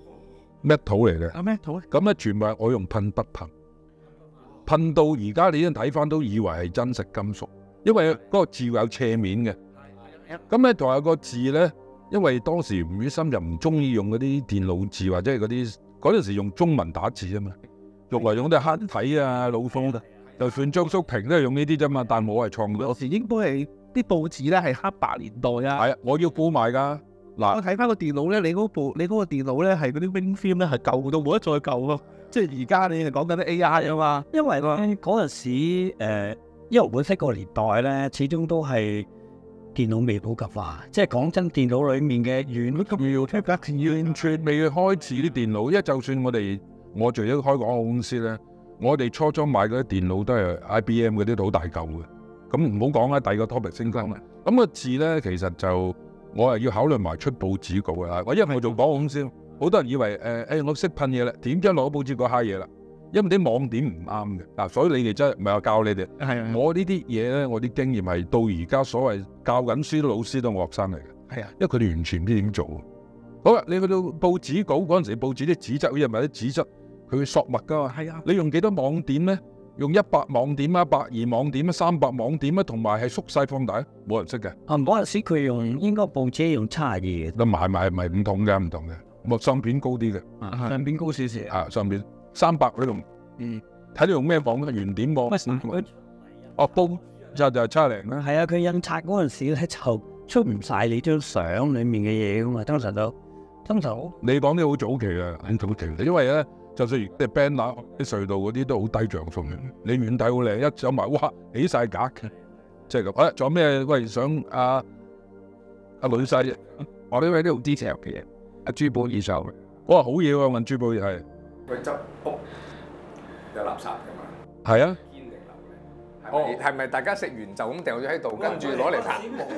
A: ，metal 嚟嘅。
C: 阿咩土咧？
A: 咁咧全部係我用噴筆噴，噴到而家你已經睇翻都以為係真實金屬，因為嗰個字會有斜面嘅。咁咧仲有個字咧，因為當時吳宇森就唔中意用嗰啲電腦字或者係嗰啲嗰陣時用中文打字啊嘛，用嚟用都係黑體啊、老風，就算張叔平都係用呢啲啫嘛，但我係創咗。
C: 嗰時應該係啲報紙咧係黑白年代啊。
A: 係啊，我要估埋㗎。嗱，
C: 我睇翻個電腦咧，你嗰部你嗰個電腦咧係嗰啲 Wing Film 咧係舊到冇得再舊咯，即係而家你係講緊啲 A I 啊嘛。
B: 因為咧嗰陣時誒，因為本色個年代咧，始終都係電腦未普及化，即係講真，電腦裡面嘅軟
A: 完全未開始啲電腦，因為就算我哋我做咗開廣告公司咧，我哋初初買嗰啲電腦都係 I B M 嗰啲好大嚿嘅。咁唔好講啦，第二個 topic 先講啦。咁個字咧，其實就我係要考慮埋出報紙稿嘅啦。我因為我做廣告公司，好多人以為誒誒、呃欸、我識噴嘢啦，點知攞報紙稿揩嘢啦，因為啲網點唔啱嘅嗱，所以你哋真係唔係話教你哋，
C: 係啊，
A: 我呢啲嘢咧，我啲經驗係到而家所謂教緊書啲老師都係我學生嚟嘅，
C: 係啊，
A: 因為佢哋完全唔知點做。好啦，你去到報紙稿嗰陣時，報紙啲紙質好似咪啲紙質，佢會索密噶嘛，
C: 係啊，
A: 你用幾多網點咧？用一百網點啊，百二網點啊，三百網點啊，同埋係縮細放大，冇人識嘅。
B: 啊，嗰陣時佢用應該報紙用七廿二嘅，
A: 咁買買咪唔同嘅，唔同嘅，莫相片高啲嘅，
C: 係
B: 上邊高少少。
A: 啊上邊三百嗰度，
C: 嗯，
A: 睇你用咩網咧，原點網，
B: 佢
A: 哦報就就係七零啦。
B: 係啊，佢印刷嗰陣時咧就出唔晒你張相裡面嘅嘢噶嘛，通常都通常好
A: 你講啲好早期嘅，好早期嘅，因為咧，就算啲 banner 啲隧道嗰啲都好低像素嘅，你遠睇好靚，一走埋哇起晒格嘅，即係咁。誒，仲有咩？喂，想阿阿女婿，
C: 我呢位啲好 detail 嘅嘢，阿珠寶二手，
A: 哇好嘢喎！問珠寶係
D: 佢執屋有垃圾㗎嘛？
A: 係啊，
D: 堅定流嘅，係咪係咪大家食完就咁掉咗喺度，跟住攞嚟拍？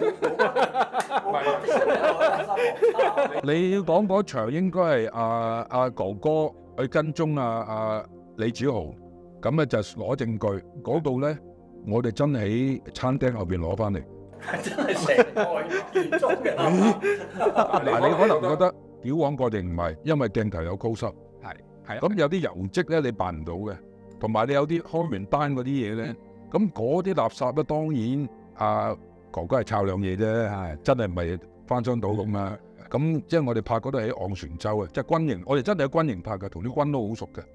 A: 你要講嗰場應該係阿阿哥哥去跟蹤阿阿李子豪，咁咧就攞證據嗰度咧，我哋真喺餐廳後邊攞翻嚟。
D: 真係成個原裝嘅。
A: 嗱，你可能覺得矯枉過定唔係，因為鏡頭有 close up，
C: 係係
A: 咁有啲油漬咧你辦唔到嘅，同埋你有啲開完單嗰啲嘢咧，咁嗰啲垃圾咧當然阿哥哥係抄兩嘢啫，係真係唔係翻箱倒咁啊！咁即係我哋拍嗰度喺昂船洲啊，即係軍營，我哋真係喺軍營拍嘅，同啲軍都好熟嘅。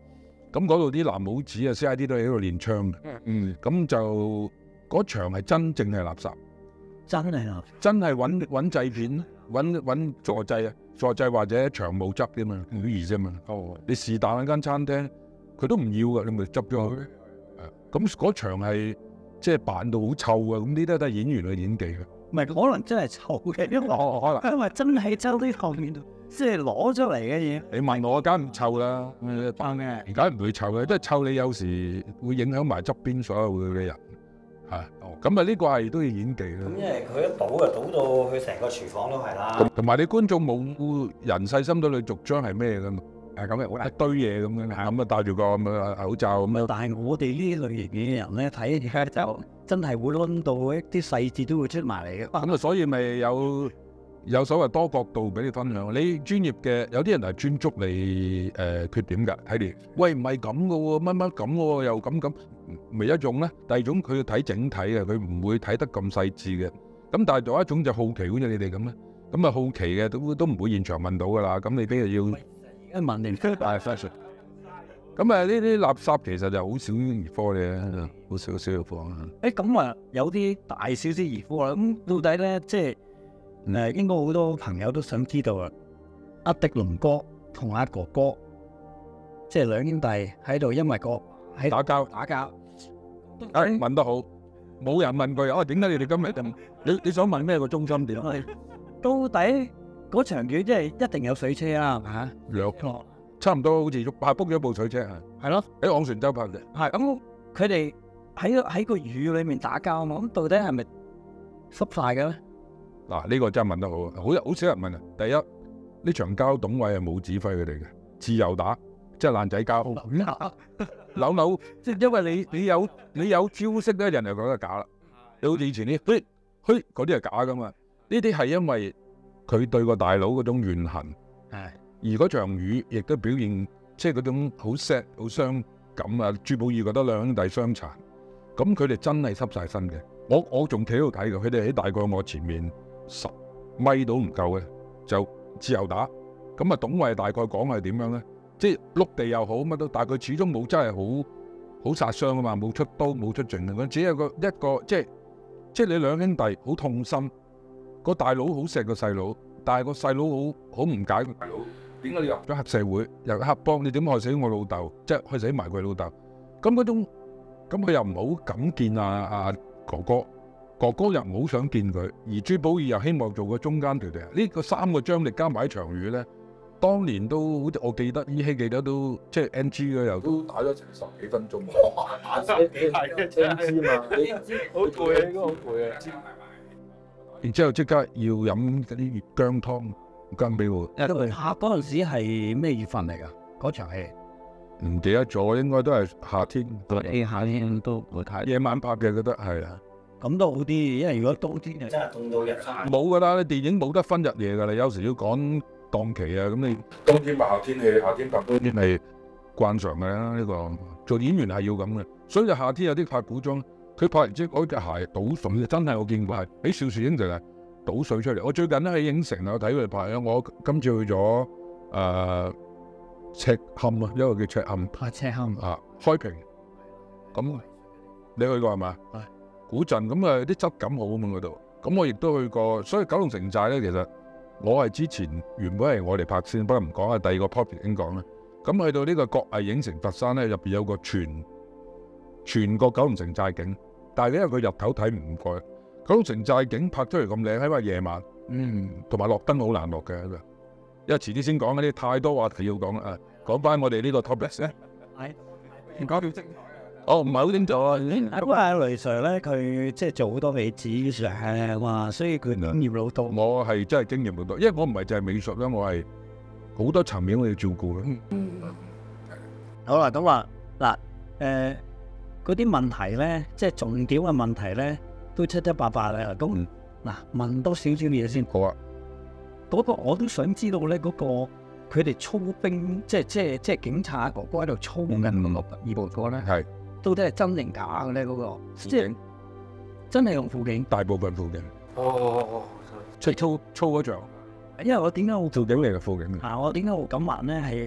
A: 咁嗰度啲藍帽子啊 C I D 都喺度練槍嘅，
C: 嗯，
A: 咁就嗰場係真正係垃圾，
B: 真係啊！
A: 真係揾揾製片，揾揾助製啊，助製或者長毛汁嘅嘛，好易啫嘛。
C: 哦，
A: 你是但間餐廳，佢都唔要噶，你咪執咗佢。咁嗰場係即係扮到好臭啊！咁呢啲都係演員嘅演技嘅。
B: 唔係可能真係臭嘅，因為
A: 哦，可能
B: 因為真係周啲後面度即係攞出嚟嘅嘢。
A: 你問我，梗唔臭啦，
B: 啱嘅。
A: 而家唔會臭嘅，即係臭你有時會影響埋側邊所有嘅人。係，咁啊呢個係都要演技啦。
B: 咁因為佢一倒就倒到佢成個廚房都係啦。
A: 同埋你觀眾冇人細心到你逐張係咩㗎嘛？係咁嘅，一堆嘢咁樣，咁啊戴住個咁嘅口罩咁樣。
B: 但係我哋呢類型嘅人咧睇而家就真係會攆到一啲細節都會出埋嚟嘅。
A: 咁啊，所以咪有有所謂多角度俾你分享。你專業嘅有啲人係專捉你誒、呃、缺點㗎，睇你喂唔係咁嘅喎，乜乜咁喎，又咁咁，咪一種咧。第二種佢要睇整體嘅，佢唔會睇得咁細緻嘅。咁但係仲有一種就好奇，好似你哋咁咧。咁啊好奇嘅都都唔會現場問到㗎啦。咁你邊係要？
B: 一問你
A: 係 fashion。咁啊，呢啲垃圾其實就好少兒科嘅，好少少兒科。
B: 誒咁啊，有啲大少少兒科啦。咁到底咧，即係誒應該好多朋友都想知道啊。阿迪龍哥同阿哥哥，即係兩兄弟喺度，因為個喺
A: 打交
B: 打交。
A: 誒問得好，冇人問佢啊，點解你哋今日咁？你你想問咩個中心點？
B: 到底嗰場雨即係一定有水車啦，係咪啊？
A: 兩差唔多好似喐下 book 咗部水車係，
B: 係咯，
A: 喺昂船洲拍嘅。
B: 係咁，佢哋喺喺個雨裏面打交啊嘛，咁到底係咪濕晒嘅咧？
A: 嗱，呢個真係問得好啊，好好少人問啊。第一，呢場交董偉係冇指揮佢哋嘅，自由打，即係爛仔交。扭扭，即係因為你你有你有招式咧，人就覺得假啦。你好似以前啲，嘿嘿嗰啲係假噶嘛？呢啲係因為佢對個大佬嗰種怨恨。
B: 係。
A: 而嗰場雨亦都表現，即係嗰種好 sad、好傷感啊！朱寶意覺得兩兄弟傷殘，咁佢哋真係濕晒身嘅。我我仲企喺度睇嘅，佢哋喺大過我前面十米都唔夠嘅，就自由打。咁啊，董偉大概講係點樣咧？即係碌地又好乜都，但係佢始終冇真係好好殺傷啊嘛，冇出刀冇出盡啊，佢只係個一個即係即係你兩兄弟好痛心，個大佬好錫個細佬，但係個細佬好好唔解個大佬。點解你入咗黑社會，入黑幫？你點害死我老豆？即係害死埋佢老豆。咁嗰種，咁佢又唔好敢見啊啊哥哥，哥哥又唔好想見佢。而朱寶意又希望做個中間條地。呢個三個張力加埋場雨咧，當年都好似我記得依稀記得都即係 N G 嘅又都打咗成十幾分鐘。
C: 係啊，N G 嘛，好攰啊，應該好攰啊。
A: 然之後即刻要飲嗰啲熱薑湯。跟俾我，
B: 嚇嗰陣時係咩月份嚟㗎？嗰場戲
A: 唔記得咗，應該都係夏天。
B: 誒夏天都會睇。
A: 夜晚拍嘅，覺得係啊。
B: 咁都好啲，因為如果冬天就真係凍到日曬。
A: 冇㗎啦，你電影冇得分日夜㗎啦，有時要趕檔期啊。咁你冬天拍夏天戲，夏天拍冬天係慣常嘅啦。呢個做演員係要咁嘅，所以就夏天有啲拍古裝，佢拍完之後嗰隻鞋倒水，真係我見過係喺邵氏影就係。倒水出嚟，我最近咧喺影城啊，我睇佢哋拍啊。我今次去咗誒、呃、赤坎啊，一個叫赤坎，
B: 拍赤坎
A: 啊，開平。咁你去過係嘛？係古鎮咁啊，啲質感好啊嘛嗰度。咁我亦都去過，所以九龍城寨咧，其實我係之前原本係我哋拍先，不過唔講啊。第二個 topic 已經講啦。咁去到呢個國藝影城佛山咧，入邊有個全全個九龍城寨景，但係因為佢日頭睇唔過。九龍城寨景拍出嚟咁靚，係因為夜晚，嗯，同埋落燈好難落嘅，因為遲啲先講嗰啲太多話題要講啦。講翻我哋呢個 topic 咧，
B: 係
C: 唔講條精彩。
A: 哦，唔係好清楚啊。
B: 不過阿雷 Sir 咧，佢即係做好多美指上哇，所以佢經驗老道。
A: 我係真係經驗老道，因為我唔係淨係美術啦，我係好多層面我要照顧啦。
B: 嗯，好啦，咁話嗱，誒嗰啲問題咧，即係重點嘅問題咧。都七七八八啦，咁嗱、嗯、問多少少嘢先。
A: 好啊，
B: 嗰個我都想知道咧，嗰、嗰個佢哋操兵，即係即係即係警察哥哥喺度操緊嗰二部歌咧，係到底係真定假嘅咧？嗰、嗰個即係真係用輔警，
A: 大部分輔警。
C: 哦哦哦，
A: 即係操操嗰場，
B: 因為我點解我
A: 輔警嚟嘅輔警
B: 啊？我點解我咁話咧？係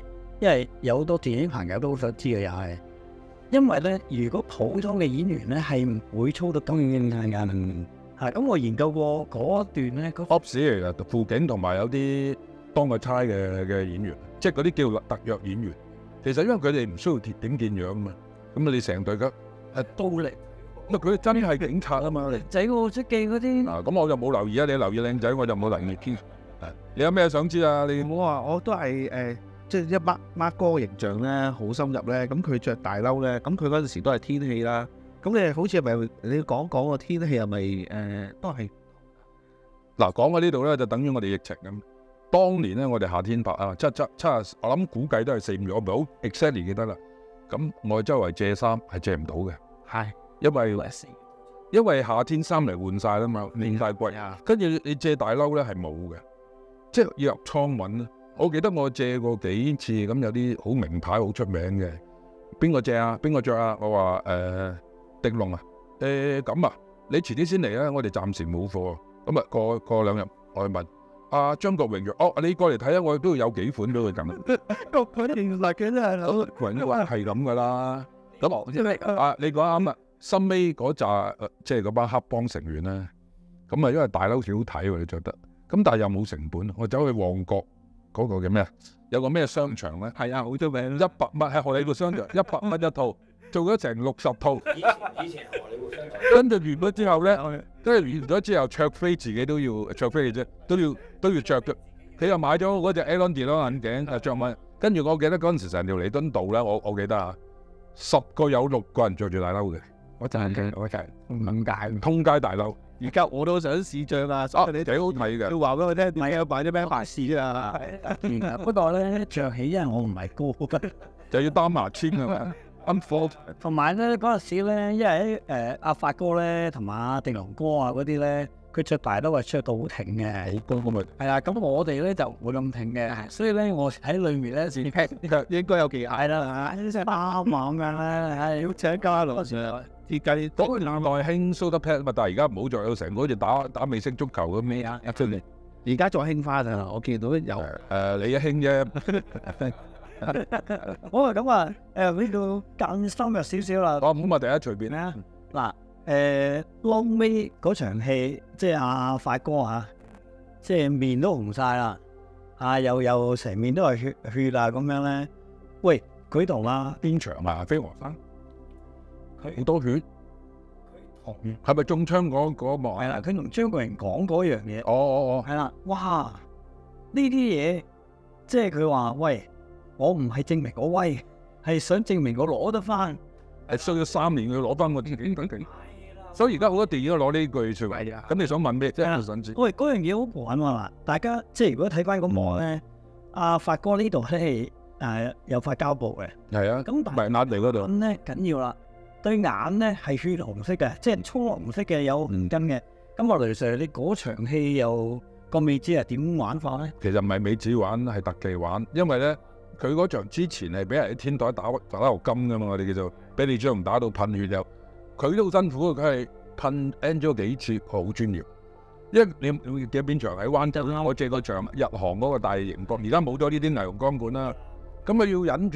B: 因為有好多電影朋友都好想知嘅又係，因為咧如果普通嘅演員咧係唔會操到咁硬嘅，係咁我研究過嗰一段咧，嗰
A: ops 嚟㗎，輔警同埋有啲當個差嘅嘅演員，即係嗰啲叫特約演員。其實因為佢哋唔需要鐵頂見樣啊嘛，咁你成隊嘅誒
B: 刀力。
A: 咁啊佢真係警察啊嘛。
B: 仔喎，即記嗰啲。
A: 啊，咁我就冇留意啊，你留意靚仔，我就冇留意添。你有咩想知啊？你
C: 我話我都係誒，即係一 Mark Mark 哥嘅形象咧，好深入咧。咁佢着大褸咧，咁佢嗰陣時都係天氣啦。咁你好似係咪你講講個天氣係咪誒都係
A: 嗱講喺呢度咧，就等於我哋疫情咁。當年咧，我哋夏天拍啊，七七七啊，我諗估計都係四五月，我唔係好 exactly 記得啦。咁我哋周圍借衫係借唔到嘅，
C: 係
A: 因為因為夏天衫嚟換晒啦嘛，換晒季。跟住你借大褸咧係冇嘅，即係要入倉揾啦。我記得我借過幾次，咁有啲好名牌、好出名嘅，邊個借啊？邊個着啊？我話誒、呃、迪龍啊，誒咁啊，你遲啲先嚟啊，我哋暫時冇貨。咁啊過過兩日我去問阿、啊、張國榮，哦你過嚟睇下，我都有幾款俾佢咁。
C: 佢認實嘅真係好，
A: 佢都話係咁噶啦。咁
C: 因為
A: 啊，你講啱啊。深尾嗰扎即係嗰班黑幫成員咧，咁啊因為大褸幾好睇喎，你着得，咁但係又冇成本，我走去旺角嗰個叫咩啊？有個咩商場咧？
C: 係啊，好出名，
A: 一百蚊喺荷里活商場，一百蚊一套，做咗成六十套。
B: 以前以前荷里活商場。
A: 跟住完咗之後咧，跟住完咗之後，卓飛自己都要卓飛嘅啫，都要都要著嘅。佢又買咗嗰隻 Alain Delon 眼鏡，係著乜？跟住我記得嗰陣時成條彌敦道咧，我我記得啊，十個有六個人着住大褸嘅。
C: 我就係我就係咁解，
A: 通街大褸。
C: 而家我都想試著啊！
A: 啊，你幾好睇嘅。
C: 要話俾我聽，買啊買啲咩牌子啊？
B: 不過咧着起，因為我唔係高，
A: 就要擔牙籤啊嘛。unfold。
B: 同埋咧嗰陣時咧，因為誒阿發哥咧同埋阿定龍哥啊嗰啲咧，佢着大褸係着到好挺嘅。
A: 好高咁咪。
B: 係啦，咁我哋咧就唔會咁挺嘅，所以咧我喺裏面咧先
C: 應該有技巧
B: 啦，即係啱啱咁樣咧，係要請加落去。
A: 設計嗰個年代興 shoulder pad 嘛，但係而家唔好再有成個好似打打美式足球咁咩啊！出嚟，
C: 而家再興翻啊！我見到有誒、
A: 呃、你一興啫。
B: 好啊，咁啊誒呢度更深入少少啦。
A: 我唔好話第一隨便啦。
B: 嗱誒，long 尾嗰場戲，即係阿發哥啊，即係面都紅晒啦，啊又又成面都係血血啊咁樣咧。喂，佢同啊
A: 邊場啊？飛鵝山。
B: 佢
A: 好多血，係咪中槍嗰嗰幕？
B: 係啦，佢同張國榮講嗰樣嘢。
A: 哦哦哦，
B: 係啦，哇！呢啲嘢即係佢話：喂，我唔係證明我威，係想證明我攞得翻。
A: 係需要三年佢攞翻個電影等等。所以而家好多電影都攞呢句説話。咁你想問咩？即係想知。
B: 喂，嗰樣嘢好過癮喎！嗱，大家即係如果睇翻個幕咧，阿發哥呢度咧誒有塊膠布嘅。
A: 係啊。
B: 咁但
A: 係壓嚟嗰度。
B: 咁咧緊要啦。對眼咧係血紅色嘅，即係蒼紅色嘅有紅筋嘅。咁我雷 Sir，你嗰場戲又個美子係點玩法咧？
A: 其實唔係美子玩，係特技玩。因為咧，佢嗰場之前係俾人喺天台打打牛金噶嘛，我哋叫做俾你將唔打到噴血又。佢都好辛苦，佢係噴 Angel 幾次，好專業。因為你你記得邊場喺灣仔啦？我借個場日航嗰個大型光，而家冇咗呢啲霓虹光管啦。咁佢要忍住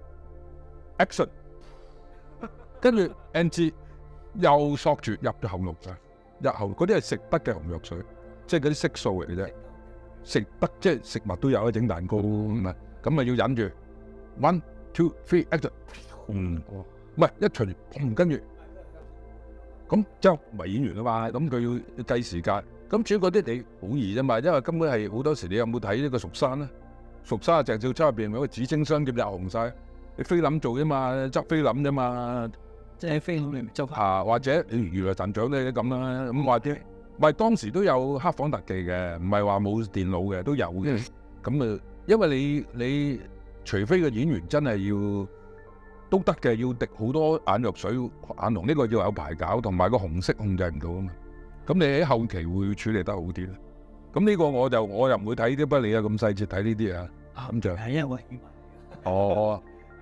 A: action。跟住 N G 又索住入咗喉嚨㗎，入喉嗰啲係食得嘅紅藥水，即係嗰啲色素嚟嘅啫。食得即係食物都有啊，整蛋糕咁啊，咁啊要忍住 one two three action，嗯，唔係一場，嗯，跟住咁之後唔係演員啊嘛，咁佢要計時間。咁主要嗰啲你好易啫嘛，因為根本係好多時你有冇睇呢個蜀山咧？蜀山啊，鄭少秋入邊有個紫荊雙劍入紅晒，你菲林做啫嘛，執菲林啫嘛。
B: 即係飛咁嚟執
A: 啊，或者你如來神掌咧咁啦，咁或者唔係當時都有黑房特技嘅，唔係話冇電腦嘅都有嘅。咁啊，因為你你除非個演員真係要都得嘅，要滴好多眼藥水、眼紅呢個要有排搞，同埋個紅色控制唔到啊嘛。咁你喺後期會處理得好啲啦。咁呢個我就我又唔會睇啲不理啊咁細節睇呢啲啊。咁就
B: 係因為
A: 哦。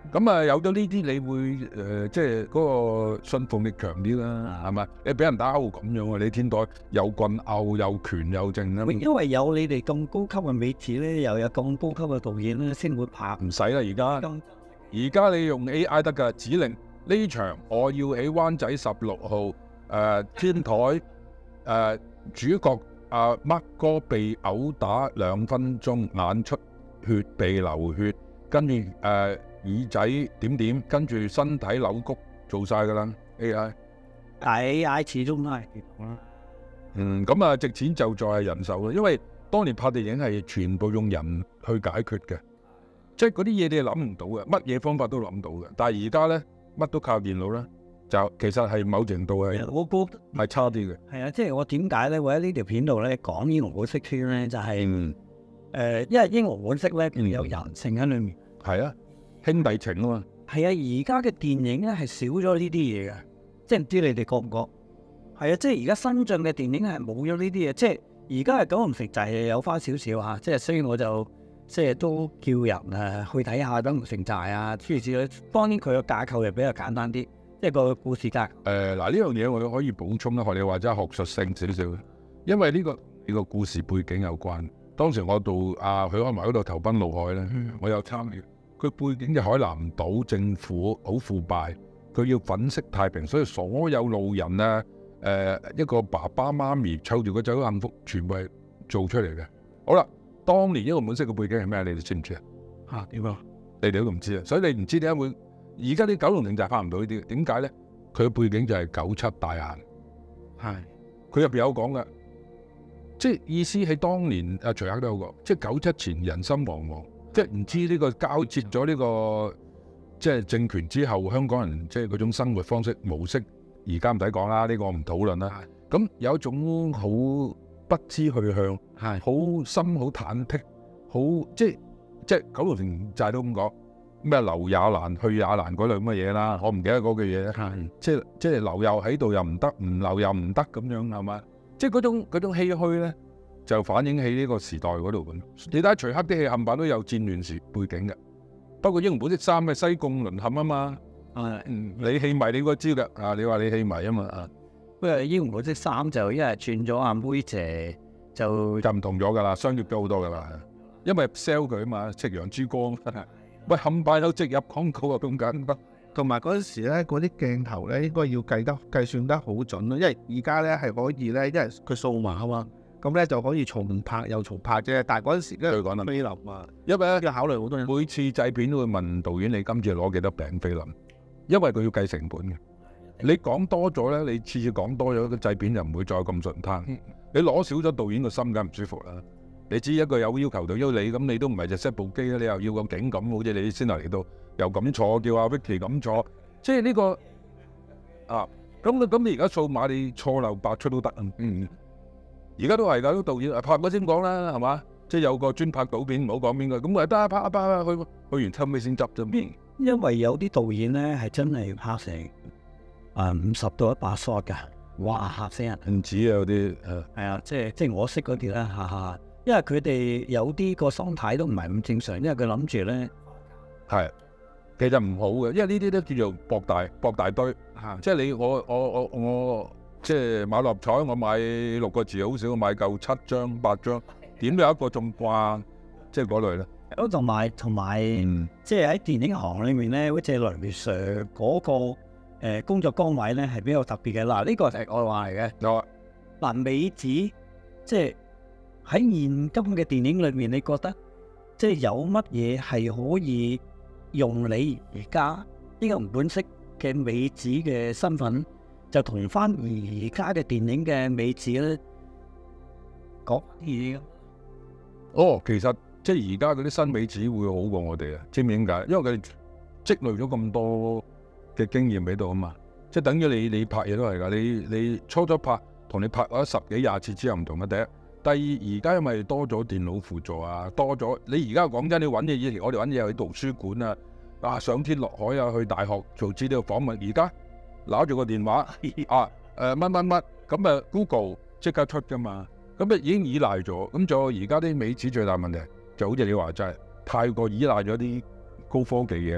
A: 咁啊有咗呢啲，你會誒、呃、即係嗰個信服力強啲啦，係咪？你俾人打咁樣喎，你天台有棍拗有拳有正啦，
B: 因為有你哋咁高級嘅美子咧，又有咁高級嘅導演咧，先會拍
A: 唔使啦而家。
B: 咁
A: 而家你用 A I 得㗎，指令呢場我要喺灣仔十六號誒天台誒、呃、主角阿 Mark 哥被毆打兩分鐘，眼出血鼻流血，跟住誒耳仔點點，跟住身體扭曲，做晒㗎啦 A I。
B: 但係 A I 始終都係跌落啦。
A: 嗯，咁啊值錢就在係人手咯，因為當年拍電影係全部用人去解決嘅。即係嗰啲嘢你係諗唔到嘅，乜嘢方法都諗到嘅。但係而家咧，乜都靠電腦啦，就其實係某程度係
B: 我覺得
A: 係差啲嘅。
B: 係啊，即係我點解咧？會喺呢條片度咧講英雄本色篇咧，就係、是、誒、
A: 嗯，
B: 呃因為英雄本色咧有人性喺裏面。
A: 係啊，兄弟情啊嘛。
B: 係啊，而家嘅電影咧係少咗呢啲嘢嘅，即係唔知你哋覺唔覺？係啊，即係而家新進嘅電影係冇咗呢啲嘢，即係而家係九龍城寨有翻少少嚇，即係所以我就。即係都叫人誒去睇下《九龍城寨》啊，諸如此類。當然佢個架構又比較簡單啲，即係個故事架構。
A: 誒嗱呢樣嘢我可以補充啦，學你話齋學術性少少，因為呢、呢個呢、呢個故事背景有關。當時我到啊許鞍華嗰度投奔怒海咧，
B: 嗯、
A: 我有參與。佢背景嘅海南島政府好腐敗，佢要粉飾太平，所以所有路人啊，誒、呃、一個爸爸媽咪湊住個仔好幸福，全部係做出嚟嘅。好啦。當年一個本色嘅背景係咩？你哋知唔知啊？
B: 嚇點啊？
A: 你哋都唔知啊，所以你唔知點解會而家啲九龍城寨拍唔到呢啲？點解咧？佢嘅背景就係九七大限，
B: 係
A: 佢入邊有講嘅，即係意思係當年阿徐克都有講，即係九七前人心惶惶，即係唔知呢個交接咗呢個即係政權之後，香港人即係嗰種生活方式模式，而家唔使講啦，呢個我唔討論啦。咁有一種好不知去向，係好心好忐忑，好即係即係九龍城寨都咁講，咩留也難去也難嗰類咁嘅嘢啦，我唔記得嗰句嘢咧，即係即係留又喺度又唔得，唔留又唔得咁樣係嘛？即係嗰種嗰種唏噓咧，就反映喺呢個時代嗰度咁。你睇下徐克啲戲冚唪唥都有戰亂時背景嘅，不過英雄本色三嘅西貢淪陷啊嘛，
B: 係
A: 嗯你戲迷你應該知㗎啊，你話你戲迷啊嘛啊。
B: 不過英雄本色三就因為轉咗阿妹姐就
A: 就唔同咗㗎啦，商業咗好多㗎啦，因為 sell 佢啊嘛，夕陽珠光，喂冚唪唥都植入廣告啊咁緊得，
C: 同埋嗰陣時咧，嗰啲鏡頭咧應該要計得計算得好準咯，因為而家咧係可以咧，因為佢數碼啊嘛，咁咧就可以重拍又重拍啫。但係嗰陣時咧，
A: 對講啦，
C: 菲林啊，
A: 因為咧
C: 要考慮好多嘢。
A: 每次製片都會問導演你今次攞幾多餅菲林，因為佢要計成本嘅。你講多咗咧，你次次講多咗，個製片就唔會再咁順攤。嗯、你攞少咗，導演個心梗唔舒服啦。你知一個有要求到要你，咁你都唔係就 set 部機啦，你又要個景咁，好似你先嚟嚟到又咁坐，叫阿 Vicky 咁坐，即係呢、這個啊，咁咁你而家數碼你錯漏百出都得啊。嗯，而家都係㗎，啲導演啊拍咗先講啦，係嘛？即係有個專拍導片，唔好講邊個，咁咪得拍一拍去去完後尾先執啫。
B: 因為有啲導演咧係真係拍成。啊，五十到一百 shot 㗎，哇嚇死人！
A: 唔止啊，有啲誒
B: 係啊，即係即係我識嗰啲啦，嚇嚇，因為佢哋有啲個心態都唔係咁正常，因為佢諗住咧
A: 係其實唔好嘅，因為呢啲都叫做博大博大堆嚇，即係你我我我我即係買六合彩，我買六個字好少，買夠七張八張，點都有一個中掛，即係嗰類咧。
B: 咁同埋同埋，即係喺電影行裏面咧，好似梁烈 Sir 嗰個。誒、呃、工作崗位咧係比較特別嘅，嗱呢個係外話嚟嘅。
A: 有啊，
B: 嗱美子即係喺現今嘅電影裏面，你覺得即係有乜嘢係可以用你而家呢個本色嘅美子嘅身份，就同翻而家嘅電影嘅美子咧講嘢嘅？
A: 哦，其實即係而家嗰啲新美子會好過我哋啊，知唔知點解？因為佢哋積累咗咁多嘅經驗喺度啊嘛，即係等於你你拍嘢都係㗎，你你初初拍同你拍咗十幾廿次之後唔同嘅。第一，第二而家因為多咗電腦輔助啊，多咗你而家講真，你揾嘢以前我哋揾嘢去圖書館啊，啊上天落海啊，去大學做資料訪問，而家攞住個電話啊誒乜乜乜咁啊 Google 即刻出㗎嘛，咁啊已經依賴咗，咁仲有而家啲美子最大問題就好似你話齋，太過依賴咗啲高科技嘢咧。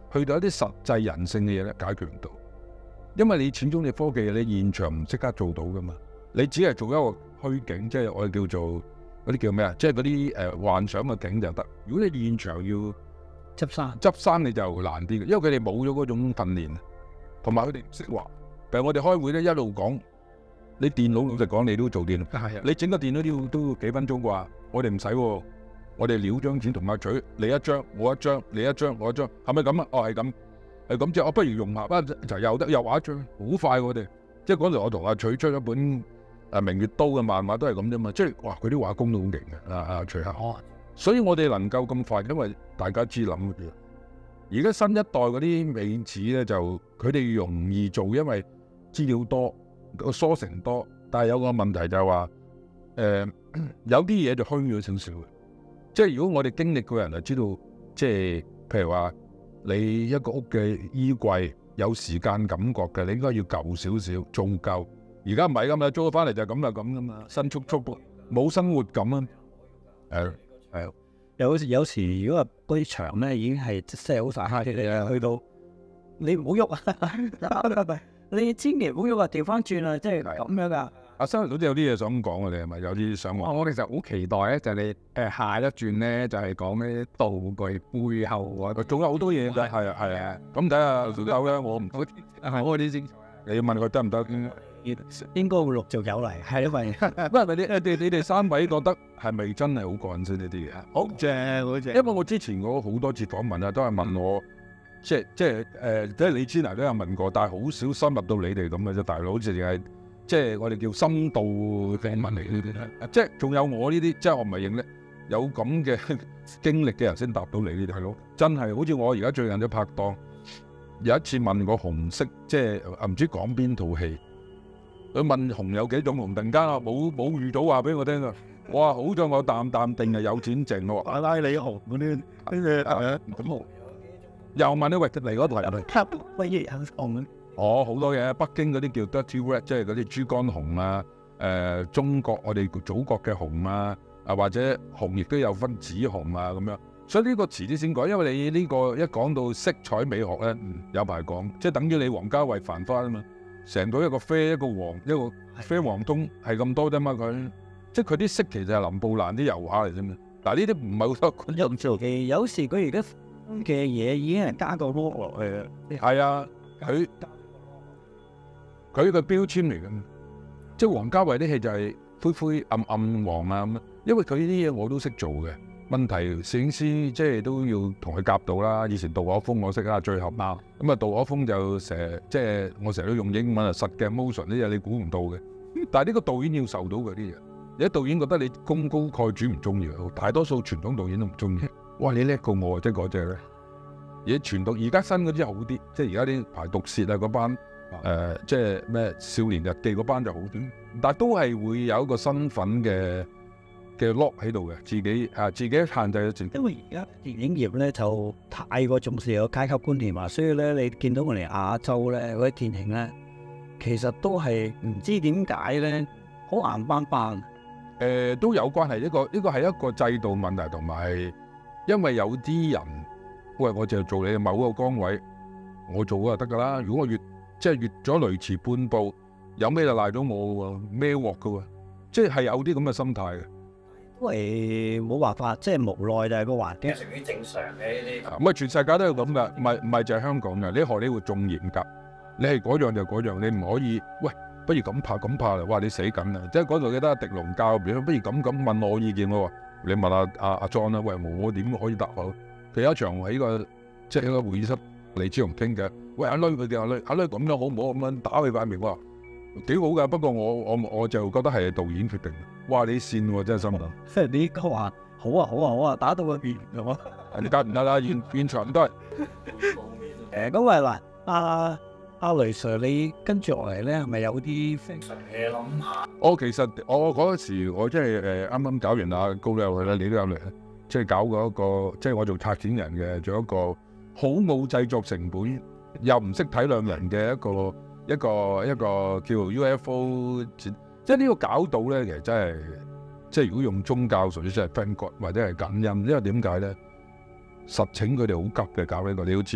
A: 去到一啲實際人性嘅嘢咧，解決唔到，因為你始終你科技你現場唔即刻做到噶嘛，你只係做一個虛景，即係我哋叫做嗰啲叫咩啊？即係嗰啲誒幻想嘅景就得。如果你現場要
B: 執生
A: 執生你就難啲嘅，因為佢哋冇咗嗰種訓練，同埋佢哋唔識畫。譬如我哋開會咧一路講，你電腦老實講你都做電腦，
C: 係啊，
A: 你整個電腦都要都要幾分鐘啩？我哋唔使喎，我哋撩張紙同阿嘴，你一張我一張，你一張我一張，係咪咁啊？哦係咁，係咁即係我不如用下，就又得又畫一張，好快我哋。即係嗰陣我同阿嘴出咗本誒《明月刀》嘅漫畫都係咁啫嘛，即係哇佢啲畫工都好勁嘅，啊啊徐克。
B: 哦，
A: 所以我哋能夠咁快，因為大家知諗嘅嘢。而家新一代嗰啲美子咧，就佢哋容易做，因為資料多，個疏成多。但係有個問題就係話，誒、呃、有啲嘢就虛咗少少嘅。即係如果我哋經歷過人就知道，即係譬如話你一個屋嘅衣櫃有時間感覺嘅，你應該要舊少少，做舊。而家唔係㗎嘛，租咗翻嚟就咁啦咁㗎嘛，新速速冇生活感啊。誒係。
B: 有時有時如果話嗰啲牆咧已經係即係好大嘅，你去到你唔好喐啊！你千祈唔好喐啊！調翻轉啊！即係咁樣噶。
A: 阿生好似有啲嘢想講啊，你係咪有啲想話？
D: 我其實好期待咧，就係你誒下一轉咧，就係講啲道具背後啊，
A: 仲有好多嘢㗎，係啊係啊。咁睇下老豆咧，我唔
D: 係我啲先。
A: 你要問佢得唔得？
B: 應該會陸續有嚟，係因為
A: 不過你你哋你哋三位覺得係咪真係好過癮先呢啲嘢？
C: 好正好正。
A: 因為我之前我好多次訪問啊，都係問我，即係即係誒，即係李千娜都有問過，但係好少深入到你哋咁嘅啫。大佬好似係即係我哋叫深度訪問嚟呢啲，即係仲有我呢啲，即係我唔係認咧，有咁嘅經歷嘅人先答到你呢啲係咯。真係好似我而家最近都拍檔，有一次問過紅色，即係唔知講邊套戲。佢問紅有幾種紅，突然間啊冇冇預到話俾我聽啊！哇，好在我淡淡定係有錢剩咯。
C: 馬拉里紅嗰啲，跟住係啊，咁
A: 又問咧，喂嚟嗰台入去，
B: 乜嘢有紅？
A: 哦，好多嘢，北京嗰啲叫 dirty red，即係嗰啲珠江紅啊。誒、呃，中國我哋祖國嘅紅啊，啊或者紅亦都有分紫紅啊咁樣。所以呢個遲啲先講，因為你呢個一講到色彩美學咧，有排講，即係等於你王家衛繁花啊嘛。成到一個啡一個黃一個啡黃通係咁多啫嘛，佢即係佢啲色其實係林布蘭啲油畫嚟啫嘛。嗱呢啲唔係好多觀眾做。
B: 誒有時佢而家嘅嘢已經係加個 logo 落去啦。
A: 係啊，佢佢個標籤嚟嘅，即係王家衛啲戲就係灰灰暗暗黃啊咁。因為佢呢啲嘢我都識做嘅。問題攝影師即係都要同佢夾到啦。以前杜可風我識啊，最後嘛咁啊，杜可風就成日即係我成日都用英文啊，實嘅 motion 啲嘢你估唔到嘅。但係呢個導演要受到嗰啲嘢，有啲導演覺得你功高蓋主唔中意，大多數傳統導演都唔中意。哇，你叻過我即係嗰隻咧。而傳統而家新嗰啲好啲，即係而家啲排毒舌啊嗰班誒、呃，即係咩少年日記嗰班就好啲，但係都係會有一個身份嘅。嘅 lock 喺度嘅，自己啊自己限制咗自己。
B: 因為而家電影業咧就太過重視有階級觀念啊，所以咧你見到我哋亞洲咧嗰啲電影咧，其實都係唔知點解咧，好硬邦邦。
A: 誒、呃、都有關係，一個呢個係一個制度問題，同埋因為有啲人，喂我就做你某一個崗位，我做就得㗎啦。如果我越即係越咗雷池半步，有咩就賴到我喎，孭鑊㗎喎，即係係有啲咁嘅心態嘅。
B: 因為冇辦法，即係無奈就係個環境屬於正常嘅呢啲。
A: 唔係全世界都係咁噶，唔係唔係就係香港嘅。你荷里活仲嚴格，你係嗰樣就嗰樣，你唔可以喂，不如咁拍咁拍啦，哇你死緊啦！即係嗰度記得狄龍教，不如咁咁問我意見喎，你問下阿阿 John 啦，喂我點可以答好？佢有一場喺個即係喺個會議室，李志雄傾嘅，喂阿女佢哋阿女阿女咁樣好唔好咁樣打佢塊面喎？幾好㗎，不過我我我就覺得係導演決定。哇！你線喎，真係心諗。
B: 即係你講話好啊好啊好啊，打到個面咁啊！
A: 你梗唔得啦，現現場都係。
B: 誒咁啊嗱，阿阿雷 Sir，你跟住落嚟咧，係咪有啲 fiction 嘅諗下？
A: 我其實我嗰時我即係誒啱啱搞完阿高都有去啦，你都有嚟，即係搞過一個，即係我做策展人嘅，做一個好冇製作成本，又唔識體諒人嘅一個。一個一個叫 U F O， 即係呢個搞到咧，其實真係即係如果用宗教術語，即係 thank God 或者係感恩，因為點解咧？實情佢哋好急嘅搞呢個，你都知啦。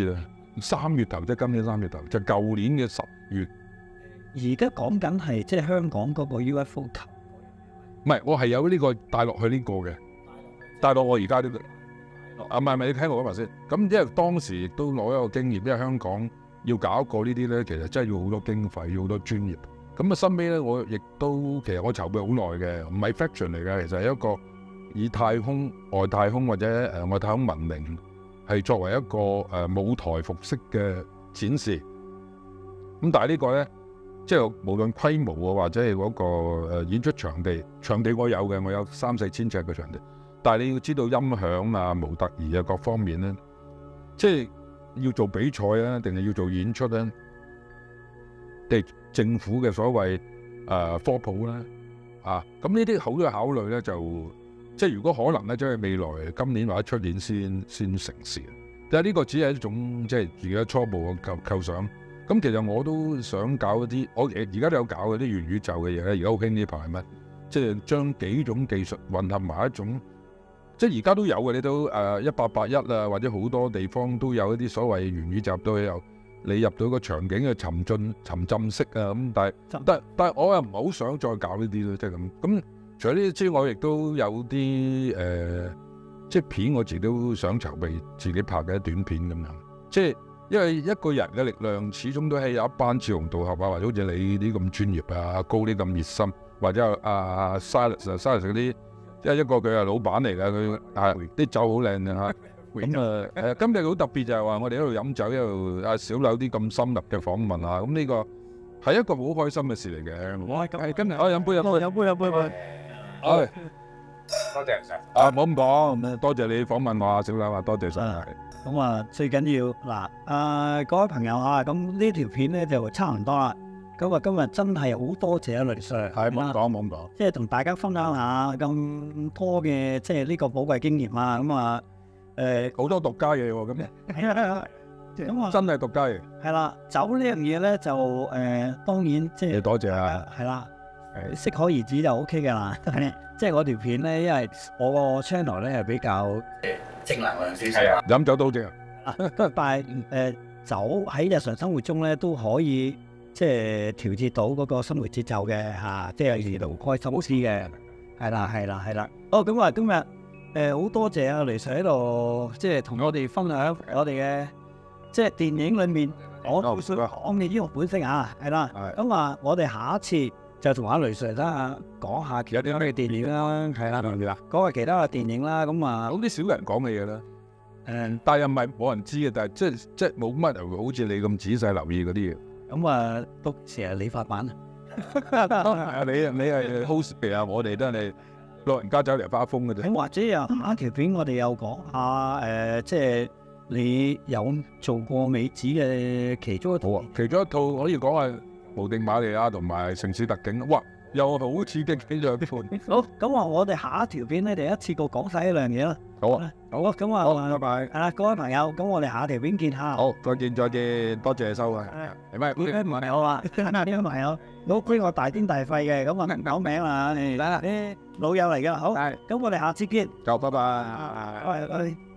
A: 三月頭，即係今年三月頭，就舊年嘅十月。
B: 而家講緊係即係香港嗰個 U F O 球，
A: 唔係，我係有呢個帶落去呢個嘅，帶落我而家呢個。啊，唔係唔係，你聽我講埋先。咁因為當時亦都攞一個經驗，因為香港要搞一個呢啲咧，其實真係要好多經費，要好多專業。咁啊，後尾咧，我亦都其實我籌備好耐嘅，唔係 fiction 嚟嘅，其實係一個以太空、外太空或者誒、呃、外太空文明係作為一個誒、呃、舞台服飾嘅展示。咁但係呢個咧，即係無論規模啊，或者係嗰個誒演出場地，場地我有嘅，我有三四千尺嘅場地。但係你要知道音響啊、模特兒啊各方面咧，即係要做比賽啊，定係要做演出咧？地政府嘅所謂誒、呃、科普啦，啊咁呢啲好多考慮咧，就即係如果可能咧，即係未來今年或者出年先先成事。但係呢個只係一種即係自己初步嘅構構想。咁其實我都想搞一啲，我而家都有搞嗰啲元宇宙嘅嘢咧。而家好興呢排係乜？即係將幾種技術混合埋一種，即係而家都有嘅。你都誒一八八一啊，或者好多地方都有一啲所謂元宇宙都有。你入到個場景嘅沉浸沉浸式啊，咁但係但但係我又唔係好想再搞呢啲咯，即係咁。咁除咗呢啲之外，亦都有啲誒、呃，即係片我自己都想籌備自己拍嘅短片咁樣。即係因為一個人嘅力量，始終都係有一班志同道合啊，或者好似你啲咁專業啊、高啲咁熱心，或者阿阿 Silas 啊 Silas 嗰啲，即係一個佢係老闆嚟㗎，佢啊啲酒好靚嘅嚇。咁啊誒，今日好特別就係話我哋喺度飲酒，一路阿小柳啲咁深入嘅訪問啊，咁呢個係一個好開心嘅事嚟嘅。
B: 我係咁
A: 係今日我飲杯飲杯
B: 飲杯飲杯飲杯。
A: 好，
D: 多謝晒。
A: 啊冇咁講，多謝你訪問我啊，小柳啊，多謝晒。
B: 咁啊，最緊要嗱，啊各位朋友啊，咁呢條片咧就差唔多啦。咁啊，今日真係好多謝阿雷 Sir，
A: 係冇咁講冇咁講，
B: 即係同大家分享下咁多嘅即係呢個寶貴經驗啊。咁啊〜誒
A: 好多獨家嘢喎，咁
B: 咁啊，
A: 真係獨家嘢。
B: 係啦，酒呢樣嘢咧就誒、呃，當然即係
A: 多謝啊，
B: 係啦，適可而止就 O K 嘅啦。即係我條片咧，因為我個 channel 咧係比較正能量少少，
A: 飲酒都好正。
B: 但係誒酒喺日常生活中咧都可以即係調節到嗰個生活節奏嘅嚇，即係有時度開心啲嘅。係啦，係啦，係啦。哦，咁啊，今日。誒好、呃、多謝阿雷 Sir 喺度，即係同我哋分享我哋嘅即係電影裏面我講嘅英雄本色啊，係啦。咁啊，我哋下一次就同阿雷 Sir 啦講下其他嘅電影啦，係啦，講下其他嘅電影啦。咁啊，
A: 講啲少人講嘅嘢啦。誒、
B: 嗯，
A: 但係又唔係冇人知嘅，但係即係即係冇乜人會好似你咁仔細留意嗰啲嘢。
B: 咁啊，到時係你發版啊。
A: 係啊，你你係 host 嚟啊，我哋都係。老人家走嚟花風嘅啫。
B: 咁或者又下一條片，我哋又講下誒、呃，即係你有做過美指嘅其中一套。好啊，
A: 其中一套可以講係無敵瑪利亞同埋城市特警。哇，又好刺激嘅兩盤。
B: 好，咁啊，我哋下一條片咧，就一次過講晒呢樣嘢啦。
A: 好啊，
B: 好啊，咁啊，
A: 好，拜拜。
B: 係啦，各位朋友，咁我哋下條片見下。
A: 好，再見再見，多謝收啊。係咪？
B: 呢位朋友啊，呢位朋友，老歸我大癲大肺嘅，咁啊講名啦，誒，啲老友嚟嘅，好，咁我哋下次見。
A: 好，拜拜。
B: 拜拜。